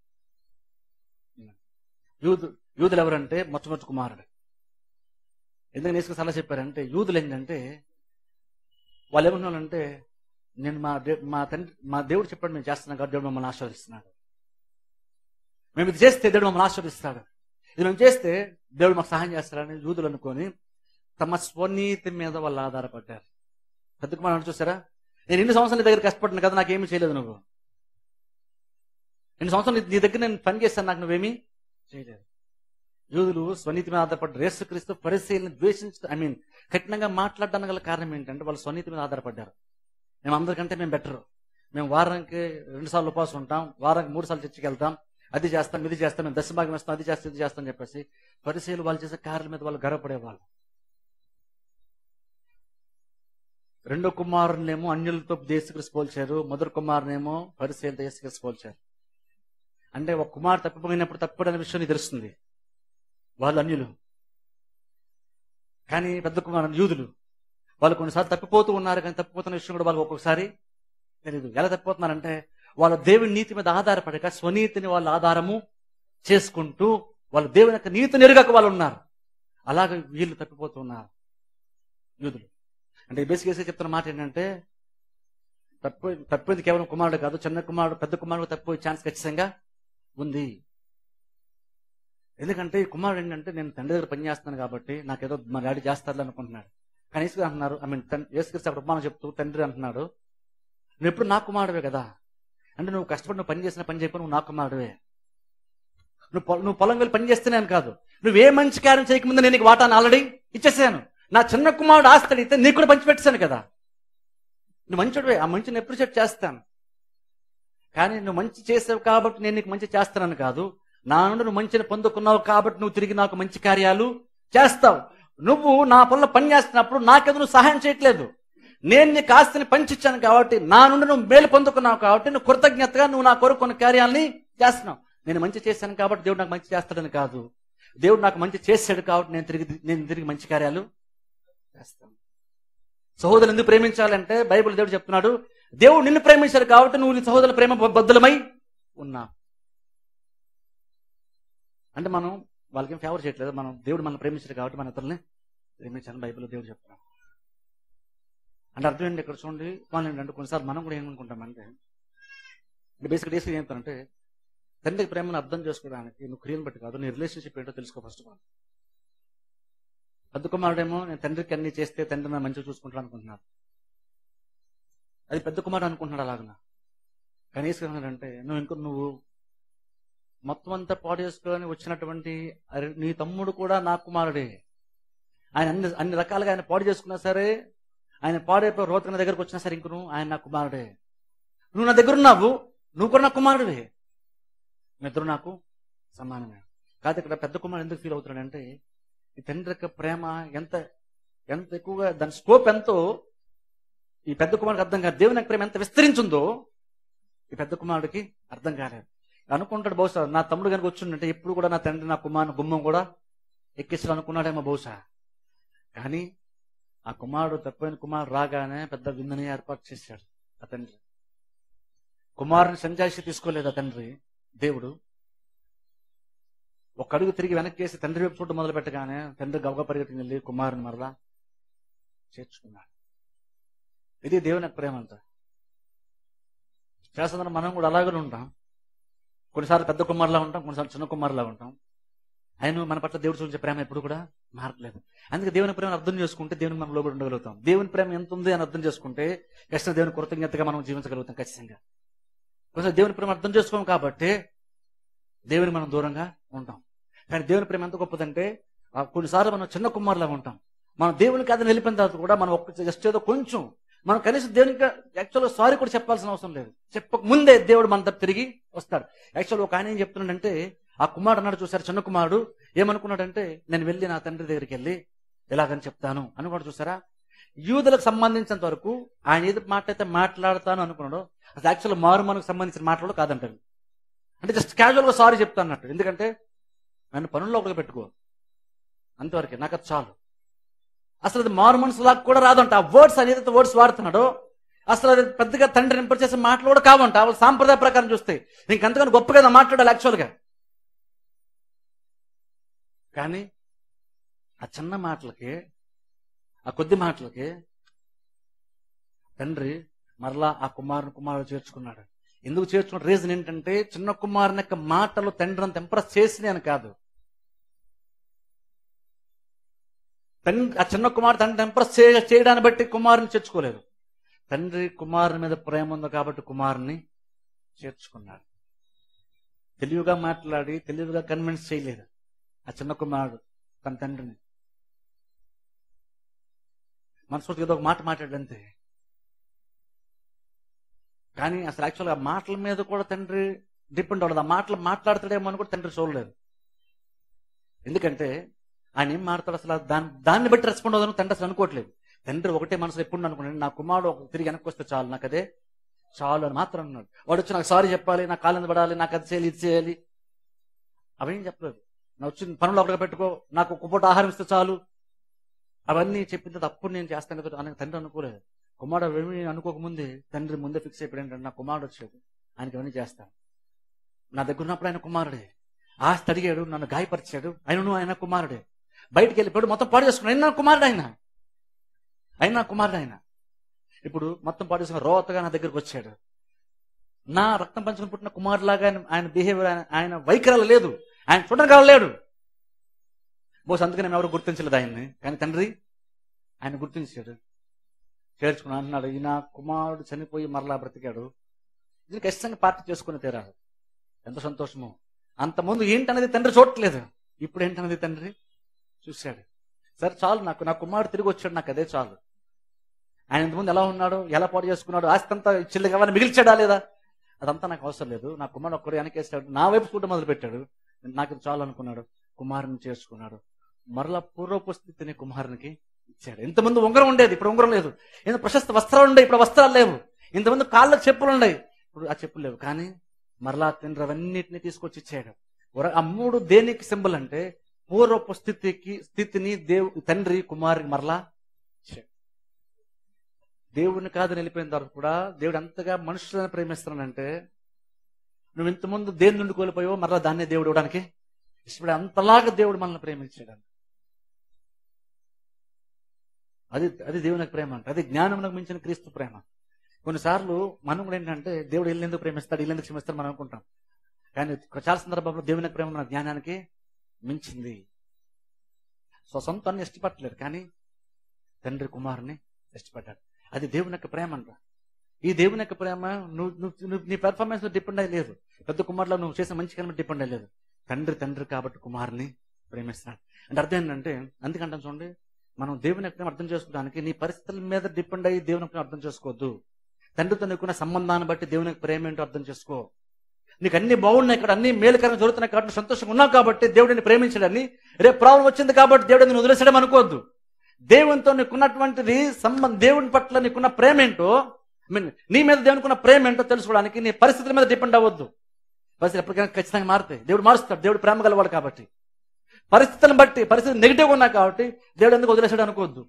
యూదులు ఎవరంటే మొట్టమొదటి కుమారుడు. ఎందుకని యేసుక్రీస్తు అలా చెప్పారంటే, యూదులు ఏంటంటే వాళ్ళు ఏమన్నారంటే, నేను మా దేవుడు చెప్పాడు మేము చేస్తున్నాం కాబట్టి దేవుడు మమ్మల్ని ఆశీర్వదిస్తున్నాడు, మేము ఇది చేస్తే దేవుడు మమ్మల్ని ఆశీర్వదిస్తాడు, ఇది మేము చేస్తే దేవుడు మాకు సహాయం చేస్తాడని యూదులు అనుకొని తమ స్వనీతి మీద వాళ్ళు ఆధారపడ్డారు. పెద్ద కుమారుడు చూసారా, నేను ఇన్ని సంవత్సరాలు నీ దగ్గర కష్టపడ్డాను కదా, నాకేమీ చేయలేదు, నువ్వు ఇన్ని సంవత్సరాలు నీ దగ్గర నేను పని చేస్తాను, నాకు నువ్వేమీ చేయలేదు. యూదులు స్వనీతి మీద ఆధారపడ్డారు. యేసుక్రీస్తు పరిసయ్యులను కఠినంగా మాట్లాడడానికి గల కారణం ఏంటంటే వాళ్ళు స్వనీతి మీద ఆధారపడ్డారు. మేము అందరికంటే మేము బెటర్, మేము వారానికి 2 సార్లు ఉపవాసం ఉంటాం, వారానికి 3 సార్లు చర్చికి వెళ్తాం, అది చేస్తాం ఇది చేస్తాం, మేము దశభాగం వేస్తాం, అది చేస్తాం ఇది చేస్తాం అని చెప్పేసి పరిసయ్యులు వాళ్ళు చేసే కార్యాల మీద వాళ్ళు గర్వపడేవాళ్ళు. రెండో కుమారునేమో అన్యులతో యేసుక్రీస్తు పోల్చారు, మొదటి కుమారునేమో పరిసయ్యులతో యేసుక్రీస్తు పోల్చారు. అంటే ఒక కుమారుడు తప్పిపోయినప్పుడు తప్పిపోయిన విషయం నీకు తెలుస్తుంది, వాళ్ళు అన్యులు. కానీ పెద్ద కుమారుడు యూదులు, వాళ్ళు కొన్నిసార్లు తప్పిపోతూ ఉన్నారు, కానీ తప్పిపోతున్న విషయం కూడా వాళ్ళకి ఒక్కొక్కసారి తెలియదు. ఎలా తప్పిపోతున్నారంటే వాళ్ళ దేవుని నీతి మీద ఆధారపడక స్వనీతిని వాళ్ళు ఆధారము చేసుకుంటూ వాళ్ళు దేవుని యొక్క నీతిని ఎరుగక వాళ్ళు ఉన్నారు. అలాగే వీళ్ళు తప్పిపోతూ ఉన్నారు యూదులు. అంటే బేసిక్గా చెప్తున్న మాట ఏంటంటే, తప్పిపోయింది కేవలం కుమారుడు కాదు, చిన్న కుమారుడు పెద్ద కుమారుడు తప్పిపోయే ఛాన్స్ ఖచ్చితంగా ఉంది. ఎందుకంటే ఈ కుమారుడు ఏంటంటే, నేను తండ్రి దగ్గర పని చేస్తున్నాను కాబట్టి నాకేదో మా డాడీ చేస్తారులే అనుకుంటున్నాడు. కానీ యేసుక్రీస్తు అంటున్నారు, యేసుక్రీస్తు అక్కడ ఉపమానం చెప్తూ తండ్రి అంటున్నాడు, నువ్వు ఎప్పుడు నా కుమారుడివే కదా, అంటే నువ్వు కష్టపడి నువ్వు పని చేసిన పని చెప్పి నువ్వు నా కుమారుడివే. నువ్వు పొలం వెళ్ళి పని చేస్తేనే అని కాదు, నువ్వే మంచి కార్యం చేయకముందు నేను నీకు వాటాను ఆల్రెడీ ఇచ్చేసాను. నా చిన్న కుమారుడు ఆస్తి అడిగితే నీకు కూడా పంచిపెట్టాను కదా, నువ్వు మంచిడివే, ఆ మంచిని అప్రిషియేట్ చేస్తాను. కానీ నువ్వు మంచి చేసావు కాబట్టి నేను నీకు మంచి చేస్తానని కాదు, నా నుండి నువ్వు మంచిని పొందుకున్నావు కాబట్టి నువ్వు తిరిగి నాకు మంచి కార్యాలు చేస్తావు. నువ్వు నా పనులు పని చేస్తున్నప్పుడు నాకేదో నువ్వు సహాయం చేయట్లేదు, నేను నీకు ఆస్తిని పంచిచ్చాను కాబట్టి, నా నుండి నువ్వు మేలు పొందుకున్నావు కాబట్టి నువ్వు కృతజ్ఞతగా నువ్వు నా కొరకు కొన్ని కార్యాలని చేస్తున్నావు. నేను మంచి చేశాను కాబట్టి దేవుడు నాకు మంచి చేస్తాడని కాదు, దేవుడు నాకు మంచి చేశాడు కాబట్టి నేను తిరిగి మంచి కార్యాలు చేస్తాను. సహోదరులు ఎందుకు ప్రేమించాలంటే బైబిల్ దేవుడు చెప్తున్నాడు, దేవుడు నిన్ను ప్రేమించాడు కాబట్టి నువ్వు నీ సహోదరుల ప్రేమ బద్దులమై ఉన్నావు. అంటే మనం వాళ్ళకి ఏం ఫేవర్ చేయట్లేదు, మనం దేవుడు మనం ప్రేమించాడు కాబట్టి మన ఇతరులని ప్రేమించాలని బైబిల్లో దేవుడు చెప్తున్నాడు. అంటే అర్థం ఏంటి ఇక్కడ చూడండి, వాళ్ళు ఏంటంటే కొన్నిసార్లు మనం కూడా ఏమనుకుంటామంటే, బేసిక్గా ఏం చెప్తానంటే, తండ్రి ప్రేమను అర్థం చేసుకోవడానికి నువ్వు క్రియను బట్టి కాదు, నీ రిలేషన్షిప్ ఏంటో తెలుసుకో ఫస్ట్. పెద్ద కుమారుడేమో నేను తండ్రికి అన్ని చేస్తే తండ్రి నా మంచిగా చూసుకుంటాడు అనుకుంటున్నాడు, అది పెద్ద కుమారుడు అనుకుంటున్నాడు అలాగనా. కానీ ఏసుకున్నాడంటే నువ్వు మొత్తం అంతా పాడు చేసుకొని వచ్చినటువంటి నీ తమ్ముడు కూడా నా కుమారుడే. ఆయన అన్ని రకాలుగా ఆయన పాడు చేసుకున్నా సరే, ఆయన పాడైపోయి రోతన దగ్గరకు వచ్చినా సరే, ఇంక నువ్వు ఆయన నా కుమారుడే. నువ్వు నా దగ్గర ఉన్నావు, నువ్వు కూడా నా కుమారుడివే. మీ ఇద్దరు నాకు సమానమే. కాదు ఇక్కడ పెద్ద కుమారుడు ఎందుకు ఫీల్ అవుతున్నాడంటే ఈ తండ్రి యొక్క ప్రేమ ఎంత ఎంత ఎక్కువగా, దాని స్కోప్ ఎంతో ఈ పెద్ద కుమారుడికి అర్థం కాదు. దేవుని యొక్క ప్రేమ ఎంత విస్తరించిందో ఈ పెద్ద కుమారుడికి అర్థం కాలేదు. అనుకుంటాడు బహుశా నా తమ్ముడు కనుక వచ్చిందంటే ఎప్పుడు కూడా నా తండ్రి నా కుమారుని గుమ్మం కూడా ఎక్కిస్తాడు అనుకున్నాడేమో బహుశా. కానీ ఆ కుమారుడు తప్పైన కుమారుడు రాగానే పెద్ద విందుని ఏర్పాటు చేశాడు ఆ తండ్రి. కుమారుని సంజాయిషి తీసుకోలేదు ఆ తండ్రి. దేవుడు ఒక అడుగు తిరిగి వెనక్కి వేసి తండ్రి వైపు చూడటం మొదలు పెట్టగానే తండ్రి గవగా పరిగెత్తుకుని వెళ్ళి కుమారుని మరలా చేర్చుకున్నాడు. ఇది దేవుని యొక్క ప్రేమ అంతా. చేస్తున్న మనం కూడా అలాగే ఉంటాం. కొన్నిసార్లు పెద్ద కుమారులా ఉంటాం, కొన్నిసార్లు చిన్న కుమారులా ఉంటాం. ఆయన మన పట్ల దేవుడు చూపించే ప్రేమ ఎప్పుడు కూడా మారట్లేదు. అందుకే దేవుని ప్రేమను అర్థం చేసుకుంటే దేవుని మనం లోబడి ఉండగలుగుతాం. దేవుని ప్రేమ ఎంత ఉంది అని అర్థం చేసుకుంటే ఖచ్చితంగా దేవుని కృతజ్ఞతగా మనం జీవించగలుగుతాం. ఖచ్చితంగా కొంచెం దేవుని ప్రేమ అర్థం చేసుకోం కాబట్టి దేవుని మనం దూరంగా ఉంటాం. కానీ దేవుని ప్రేమ ఎంత గొప్పదంటే కొన్నిసార్లు మనం చిన్న కుమారులా ఉంటాం. మనం దేవునికి అది వెళ్ళిపోయిన తర్వాత కూడా మనం జస్ట్ ఏదో కొంచెం మనం కనీసం దేవునికి యాక్చువల్గా సారీ కూడా చెప్పాల్సిన అవసరం లేదు. చెప్పక ముందే దేవుడు మన తప్ప తిరిగి వస్తాడు. యాక్చువల్గా ఒక ఆయన ఏం చెప్తున్నాడంటే ఆ కుమారుడు అన్నాడు చూసారు, చిన్న కుమారుడు ఏమనుకున్నాడంటే నేను వెళ్ళి నా తండ్రి దగ్గరికి వెళ్ళి ఎలాగని చెప్తాను అనుకున్నాడు చూసారా. యూదులకు సంబంధించినంత వరకు ఆయన ఏది మాట అయితే మాట్లాడతాను అనుకున్నాడు. అది యాక్చువల్ మారు మనకు సంబంధించిన మాటలు కాదంటాడు. అంటే జస్ట్ క్యాజువల్గా సారీ చెప్తాను అన్నట్టు. ఎందుకంటే నన్ను పనుల్లో ఒకటి పెట్టుకో అంతవరకే, నాకు అది చాలు. అసలు అది మారు మనసులాగా కూడా రాదంట. ఆ వర్డ్స్ అనేది వర్డ్స్ వాడుతున్నాడు అసలు అది పెద్దగా తండ్రిని ఇంప్రెస్ చేసే మాటలు కూడా కావంట. వాళ్ళు సాంప్రదాయ ప్రకారం చూస్తే ఇంకంతగానో గొప్ప కదా మాట్లాడాలి యాక్చువల్గా. కానీ ఆ చిన్న మాటలకి, ఆ కొద్ది మాటలకి తండ్రి మరలా ఆ కుమారుడు చేర్చుకున్నాడు. ఎందుకు చేర్చుకున్న రీజన్ ఏంటంటే చిన్న కుమారుని యొక్క మాటలు తండ్రి అంత ఇంప్రెస్ చేసినాయి అని కాదు. ఆ చిన్న కుమారుడు తండ్రి ఇంప్రెస్ చేయడాన్ని బట్టి కుమారుని చేర్చుకోలేదు. తండ్రి కుమారుని మీద ప్రేమ ఉంది కాబట్టి కుమారుని చేర్చుకున్నాడు. తెలివిగా మాట్లాడి తెలివిగా కన్విన్స్ చేయలేదు ఆ చిన్న కుమారుడు తన తండ్రిని. మనస్ఫూర్తిగా ఏదో ఒక మాట మాట్లాడంతే. కానీ అసలు యాక్చువల్గా ఆ మాటల మీద కూడా తండ్రి డిపెండ్ అవ్వలేదు. ఆ మాటలు మాట్లాడతాడేమో అని కూడా తండ్రి చూడలేదు. ఎందుకంటే ఆయన ఏం మాట్లాడు అసలు దాన్ని బట్టి రెస్పాండ్ అవుదని తండ్రి అసలు అనుకోవట్లేదు. తండ్రి ఒకటే మనసులో ఎప్పుడు అనుకున్నాడు, నా కుమారుడు తిరిగి వెనక్కి వస్తే చాలు, నాకు అదే చాలు అని మాత్రం అన్నాడు. వాడు వచ్చి నాకు సారీ చెప్పాలి, నాకు కాళ్ళ పడాలి, నాకు అది చేయాలి, ఇది చేయాలి, అవేం చెప్పలేదు. నా వచ్చి పనులు ఒకటిగా పెట్టుకో, నాకు ఒక పూట ఆహారం ఇస్తే చాలు, అవన్నీ చెప్పిన తర్వాత అప్పుడు నేను చేస్తాను కదా అని తండ్రి అనుకోలేదు. కుమారుడు ఏమి అనుకోకముందే తండ్రి ముందే ఫిక్స్ అయిపోయాడు ఏంటంటే నా కుమారుడు వచ్చాడు, ఆయనకి అవన్నీ చేస్తాను. నా దగ్గర ఉన్నప్పుడు ఆయన కుమారుడే. ఆస్తి అడిగాడు, నన్ను గాయపరిచాడు, ఆయన కుమారుడే. బయటికి వెళ్ళిపోయాడు, మొత్తం పాడు చేసుకున్నాడు, అయినా కుమారుడు ఆయన. ఇప్పుడు మొత్తం పాడు చేసుకున్న రోతగా నా దగ్గరకు వచ్చాడు. నా రక్తం పంచుకుని పుట్టిన కుమారులాగా ఆయన బిహేవియర్, ఆయన వైఖరాలు లేదు, ఆయన చూడగా లేడు. బహుశా అందుకే నేను ఎవరు గుర్తించలేదు ఆయన్ని. కానీ తండ్రి ఆయన గుర్తించాడు, చేర్చుకుని అంటున్నాడు, ఈ నా కుమారుడు చనిపోయి మరలా బ్రతికాడు, ఇది ఖచ్చితంగా పార్టీ చేసుకుని తీరాలి. ఎంత సంతోషమో. అంతకుముందు ఏంటనేది తండ్రి చూడట్లేదు, ఇప్పుడు ఏంటనేది తండ్రి చూశాడు. సరే చాలు, నా కుమారుడు తిరిగి వచ్చాడు, నాకు అదే చాలు. ఆయన ఇంతకుముందు ఎలా ఉన్నాడు, ఎలా పాటు చేసుకున్నాడు, ఆస్తి అంతా చిల్లిగా ఏమైనా మిగిల్చాడా లేదా, అదంతా నాకు అవసరం లేదు. నా కుమారుడు ఒక్కడు వెనకేస్తాడు, నా వైపు చూడడం మొదలు పెట్టాడు, నాకు ఇది చాలు అనుకున్నాడు, కుమారుని చేసుకున్నాడు. మరలా పూర్వపు స్థితిని కుమారునికి ఇచ్చాడు. ఇంతమంది ఉంగరం ఉండేది, ఇప్పుడు ఉంగరం లేదు. ఇంత ప్రశస్త వస్త్రాలు ఉండే, ఇప్పుడు వస్త్రాలు లేవు. ఇంతమంది కాళ్ళకు చెప్పులు ఉన్నాయి, ఇప్పుడు ఆ చెప్పులు లేవు. కానీ మరలా తండ్రి అవన్నిటిని తీసుకొచ్చి ఇచ్చాడు. ఆ మూడు దేనికి సింబల్ అంటే పూర్వపు స్థితిని తండ్రి కుమారునికి మరలా ఇచ్చాడు. దేవుడిని కాదని వెళ్ళిపోయిన తర్వాత కూడా దేవుడు అంతగా మనుషులను ప్రేమిస్తున్నానంటే, నువ్వు ఇంతకుముందు దేని నుండి కోల్పోయావో మరలా దాన్నే దేవుడు ఇవ్వడానికి ఇష్టపడే అంతలాగా దేవుడు మనల్ని ప్రేమించాడు. అది దేవుని ప్రేమ అంటే, అది జ్ఞానమునకు మించిన క్రీస్తు ప్రేమ. కొన్నిసార్లు మనం కూడా ఏంటంటే దేవుడు వీళ్ళెందుకు ప్రేమిస్తాడు, వీళ్ళెందుకు క్షమిస్తాడు మనం అనుకుంటాం. కానీ చాలా సందర్భంలో దేవుని ప్రేమ మన జ్ఞానానికి మించింది. సొంతాన్ని ఇష్టపడలేదు, కానీ తండ్రి కుమారుని ఇష్టపడ్డాడు. అది దేవుని యొక్క ప్రేమ అంట. ఈ దేవుని యొక్క ప్రేమ నువ్వు నీ పెర్ఫార్మెన్స్ డిపెండ్ అయ్యలేదు, పెద్ద కుమారులో నువ్వు చేసిన మంచి కనుక డిపెండ్ అయ్యలేదు. తండ్రి కాబట్టి కుమారుని ప్రేమిస్తున్నాడు. అంటే అర్థం ఏంటంటే, అందుకంటాం చూడండి, మనం దేవుని యొక్క ప్రేమ అర్థం చేసుకోవడానికి నీ పరిస్థితుల మీద డిపెండ్ అయ్యి దేవుని ప్రేమ అర్థం చేసుకోవద్దు. తండ్రితో నీకున్న సంబంధాన్ని బట్టి దేవుని యొక్క ప్రేమ ఏంటో అర్థం చేసుకో. నీకు అన్ని బాగున్నాయి, ఇక్కడ అన్ని మేలుకరంగా జరుగుతున్నాయి కాబట్టి సంతోషంగా ఉన్నావు కాబట్టి దేవుడిని ప్రేమించడాన్ని, రేపు ప్రాబ్లం వచ్చింది కాబట్టి దేవుడు నిన్ను వదిలేసడం అనుకోవద్దు. దేవునితో నీకున్నటువంటిది సంబంధం, దేవుని పట్ల నీకున్న ప్రేమ ఏంటో, నీ మీద దేవునికున్న ప్రేమ ఏంటో తెలుసుకోవడానికి నీ పరిస్థితుల మీద డిపెండ్ అవ్వద్దు. పరిస్థితులు ఎప్పటికైనా ఖచ్చితంగా మారుతాయి. దేవుడు మారుస్తాడు. దేవుడు ప్రేమ గలవాడు కాబట్టి. పరిస్థితులను బట్టి, పరిస్థితి నెగిటివ్గా ఉన్నాయి కాబట్టి దేవుడు ఎందుకు వదిలేసాడు అనుకోవద్దు.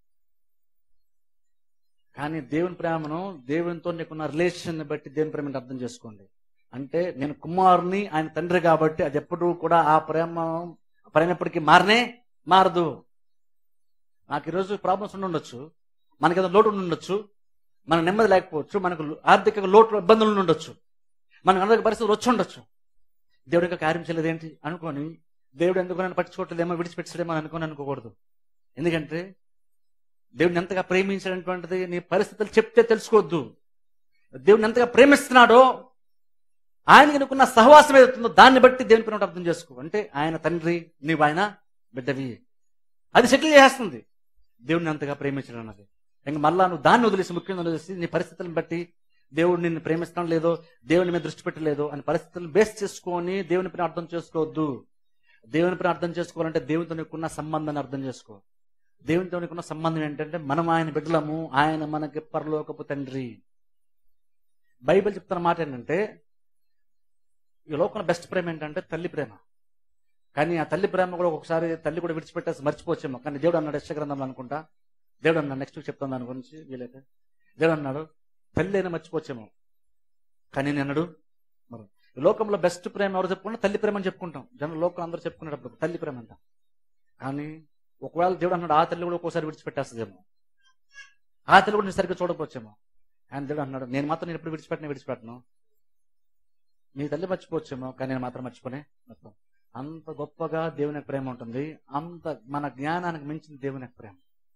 కానీ దేవుని ప్రేమను, దేవునితో నీకున్న రిలేషన్ బట్టి దేవుని ప్రేమని అర్థం చేసుకోండి. అంటే నేను కుమారుని, ఆయన తండ్రి కాబట్టి అది ఎప్పుడూ కూడా ఆ ప్రేమ ఎప్పటికీ మారదు. నాకు ఈరోజు ప్రాబ్లమ్స్ ఉండొచ్చు, మనకి ఏదో లోటు ఉండొచ్చు, మనకు నెమ్మది లేకపోవచ్చు, మనకు ఆర్థిక లోటు ఇబ్బందులు ఉండొచ్చు, మనకు అందరికి పరిస్థితులు వచ్చి ఉండొచ్చు. దేవుడు ఇంకా కార్యం చేయలేదు ఏంటి అనుకొని దేవుడు ఎందుకు నన్ను పట్టించుకోవట్లేదేమో, విడిచిపెట్టాడేమో అనుకోకూడదు. ఎందుకంటే దేవుడిని ఎంతగా ప్రేమించినటువంటిది నీ పరిస్థితులు చెప్తే తెలుసుకోవద్దు. దేవుడిని ఎంతగా ప్రేమిస్తున్నాడో, ఆయనకి నీకున్న సహవాసం ఏదవుతుందో దాన్ని బట్టి దేవుని ప్రేమ అర్థం చేసుకో. అంటే ఆయన తండ్రి, నీవు ఆయన బిడ్డవి, అది సెటిల్ చేస్తుంది దేవుడిని ఎంతగా ప్రేమించడం అన్నది. ఇంక మళ్ళా నువ్వు దాన్ని వదిలేసి, ముఖ్యంగా వదిలేసి నీ పరిస్థితులను బట్టి దేవుడు నిన్ను ప్రేమిస్తాం లేదో, దేవుని మీద దృష్టి పెట్టలేదో అని పరిస్థితులను బేస్ చేసుకొని దేవుని ప్రేమ అర్థం చేసుకోవద్దు. దేవుని ప్రేమ అర్థం చేసుకోవాలంటే దేవునితో నీకున్న సంబంధాన్ని అర్థం చేసుకో. దేవునితో నీకున్న సంబంధం ఏంటంటే మనం ఆయన బిడ్డలము, ఆయన మనకి పరలోకపు తండ్రి. బైబిల్ చెప్తున్న మాట ఏంటంటే ఈ లోకంలో బెస్ట్ ప్రేమ ఏంటంటే తల్లి ప్రేమ. కానీ ఆ తల్లి ప్రేమ కూడా ఒకసారి తల్లి కూడా విడిచిపెట్టేసి మర్చిపోవచ్చేమో. కానీ దేవుడు అన్నాడు యెషయా అనుకుంటా, దేవుడు అన్నాడు, నెక్స్ట్ చెప్తాను దాని గురించి వీలైతే, దేవుడు అన్నాడు తల్లి అయినా మర్చిపోవచ్చేమో, కానీ నేను అన్నాడు మరి ఈ లోకంలో బెస్ట్ ప్రేమ ఎవరు చెప్పుకుంటా తల్లి ప్రేమ అని చెప్పుకుంటాం. జనం లోకం అందరూ చెప్పుకునేటప్పుడు తల్లి ప్రేమ అంట. కానీ ఒకవేళ దేవుడు అన్నాడు ఆ తల్లి కూడా ఒక్కోసారి విడిచిపెట్టేస్తుందేమో, ఆ తల్లి కూడా నేను సరిగ్గా చూడకపోవచ్చేమో. ఆయన దేవుడు అన్నాడు నేను మాత్రం నేను ఎప్పుడు విడిచిపెట్టను, మీ తల్లి మర్చిపోవచ్చేమో, కానీ నేను మాత్రం మర్చిపోనే. అంత గొప్పగా దేవుని ప్రేమ ఉంటుంది. అంత మన జ్ఞానానికి మించిన దేవుని ప్రేమ.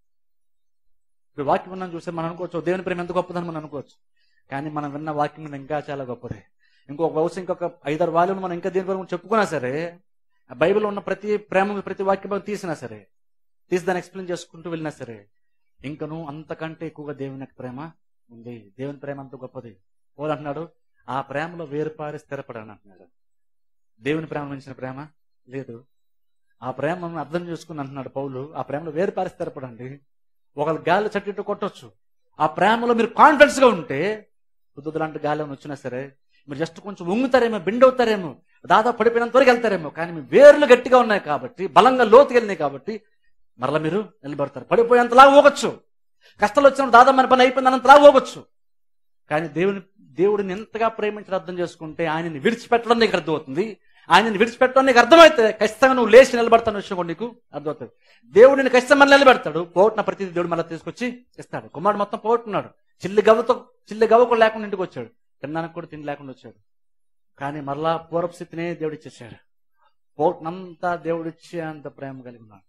ఇప్పుడు వాక్యం ఉన్నాను చూస్తే మనం అనుకోవచ్చు దేవుని ప్రేమ ఎంత గొప్పదని మనం అనుకోవచ్చు. కానీ మనం విన్న వాక్యం ఇంకా చాలా గొప్పది. ఇంకొక 5-6 వాల్యూలు మనం ఇంకా దేని ప్రేమ చెప్పుకున్నా సరే, ఆ బైబిల్లో ఉన్న ప్రతి ప్రేమ, ప్రతి వాక్యం తీసినా సరే, తీసి దాన్ని ఎక్స్ప్లెయిన్ చేసుకుంటూ వెళ్ళినా సరే, ఇంకను అంతకంటే ఎక్కువగా దేవుని ప్రేమ ఉంది. దేవుని ప్రేమ అంత గొప్పది. పౌలు అంటున్నాడు ఆ ప్రేమలో వేరుపారి స్థిరపడాను అంటున్నాడు. దేవుని ప్రేమ మించిన ప్రేమ లేదు. ఆ ప్రేమను అర్థం చేసుకుని అంటున్నాడు పౌలు, ఆ ప్రేమలో వేరుపారి స్థిరపడండి. ఒకళ్ళు గాలి చట్టిట్టు కొట్టొచ్చు. ఆ ప్రేమలో మీరు కాన్ఫిడెన్స్ గా ఉంటే రుద్దు లాంటి గాలి వచ్చినా సరే మీరు జస్ట్ కొంచెం వంగుతారేమో, బెండ్ అవుతారేమో, దాదాపు పడిపోయినంత వరకు వెళ్తారేమో, కానీ మీ వేర్లు గట్టిగా ఉన్నాయి కాబట్టి, బలంగా లోతుకి వెళ్ళినాయి కాబట్టి మరలా మీరు నిలబడతారు. పడిపోయేంతలాగా పోగొచ్చు, కష్టాలు వచ్చినప్పుడు దాదాపు మన పని అయిపోయింది అన్నంతలాగా పోగొచ్చు. కానీ దేవుడిని ఎంతగా ప్రేమించడం అర్థం చేసుకుంటే ఆయనని విడిచిపెట్టడం నీకు అర్థమవుతుంది. ఆయనని విడిచిపెట్టడం నీకు అర్థమైతే ఖచ్చితంగా నువ్వు లేచి నిలబడతాను విషయం కూడా నీకు అర్థమవుతుంది. దేవుడు నేను ఖచ్చితంగా నిలబెడతాడు. పోగొట్టిన ప్రతిదీ దేవుడు మళ్ళీ తీసుకొచ్చి ఇస్తాడు. కుమారుడు మొత్తం పోగొట్టున్నాడు. చిల్లి గవ్వ కూడా లేకుండా ఇంటికి వచ్చాడు. తినడానికి కూడా తిండి లేకుండా వచ్చాడు. కానీ మరలా పూర్వపు స్థితినే దేవుడు ఇచ్చేసాడు. పోగొట్టినంతా దేవుడు ఇచ్చే అంత ప్రేమ కలిగి ఉన్నాడు.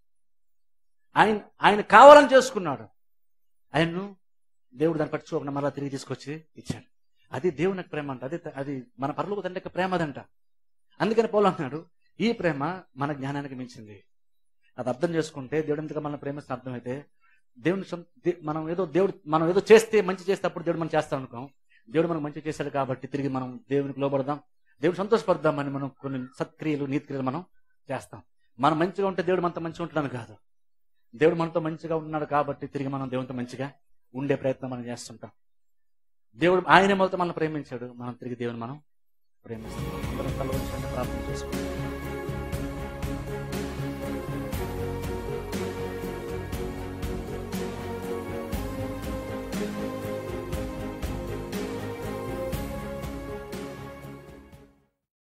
ఆయన కావాలని చేసుకున్నాడు. ఆయన్ను దేవుడు దాన్ని పట్టుకోకుండా మళ్ళా తిరిగి తీసుకొచ్చి ఇచ్చాడు. అది దేవుని ప్రేమ అంట. అది మన పరలోక తండ్రి యొక్క ప్రేమ అదంట. అందుకని పౌలు అంటున్నాడు ఈ ప్రేమ మన జ్ఞానానికి మించింది. అది అర్థం చేసుకుంటే దేవుడు ఎంతగా మనల్ని ప్రేమిస్తున్న అర్థమైతే మనం ఏదో చేస్తే మంచి చేస్తే అప్పుడు దేవుడు మనం చేస్తాం అనుకోం. దేవుడు మనకు మంచి చేశాడు కాబట్టి తిరిగి మనం దేవునికి లోబడదాం, దేవుడు సంతోషపడదామని మనం కొన్ని సత్క్రియలు, నీతిక్రియలు మనం చేస్తాం. మనం మంచిగా ఉంటే దేవుడు మనతో మంచిగా ఉంటాడని కాదు. దేవుడు మనతో మంచిగా ఉన్నాడు కాబట్టి తిరిగి మనం దేవునితో మంచిగా ఉండే ప్రయత్నం మనం చేస్తుంటాం. దేవుడు ఆయన మొదట మనం ప్రేమించాడు, మనం తిరిగి దేవుని మనం ప్రేమిస్తాం. అందరం తల వంచండి, ప్రార్థన చేసుకుంటాం.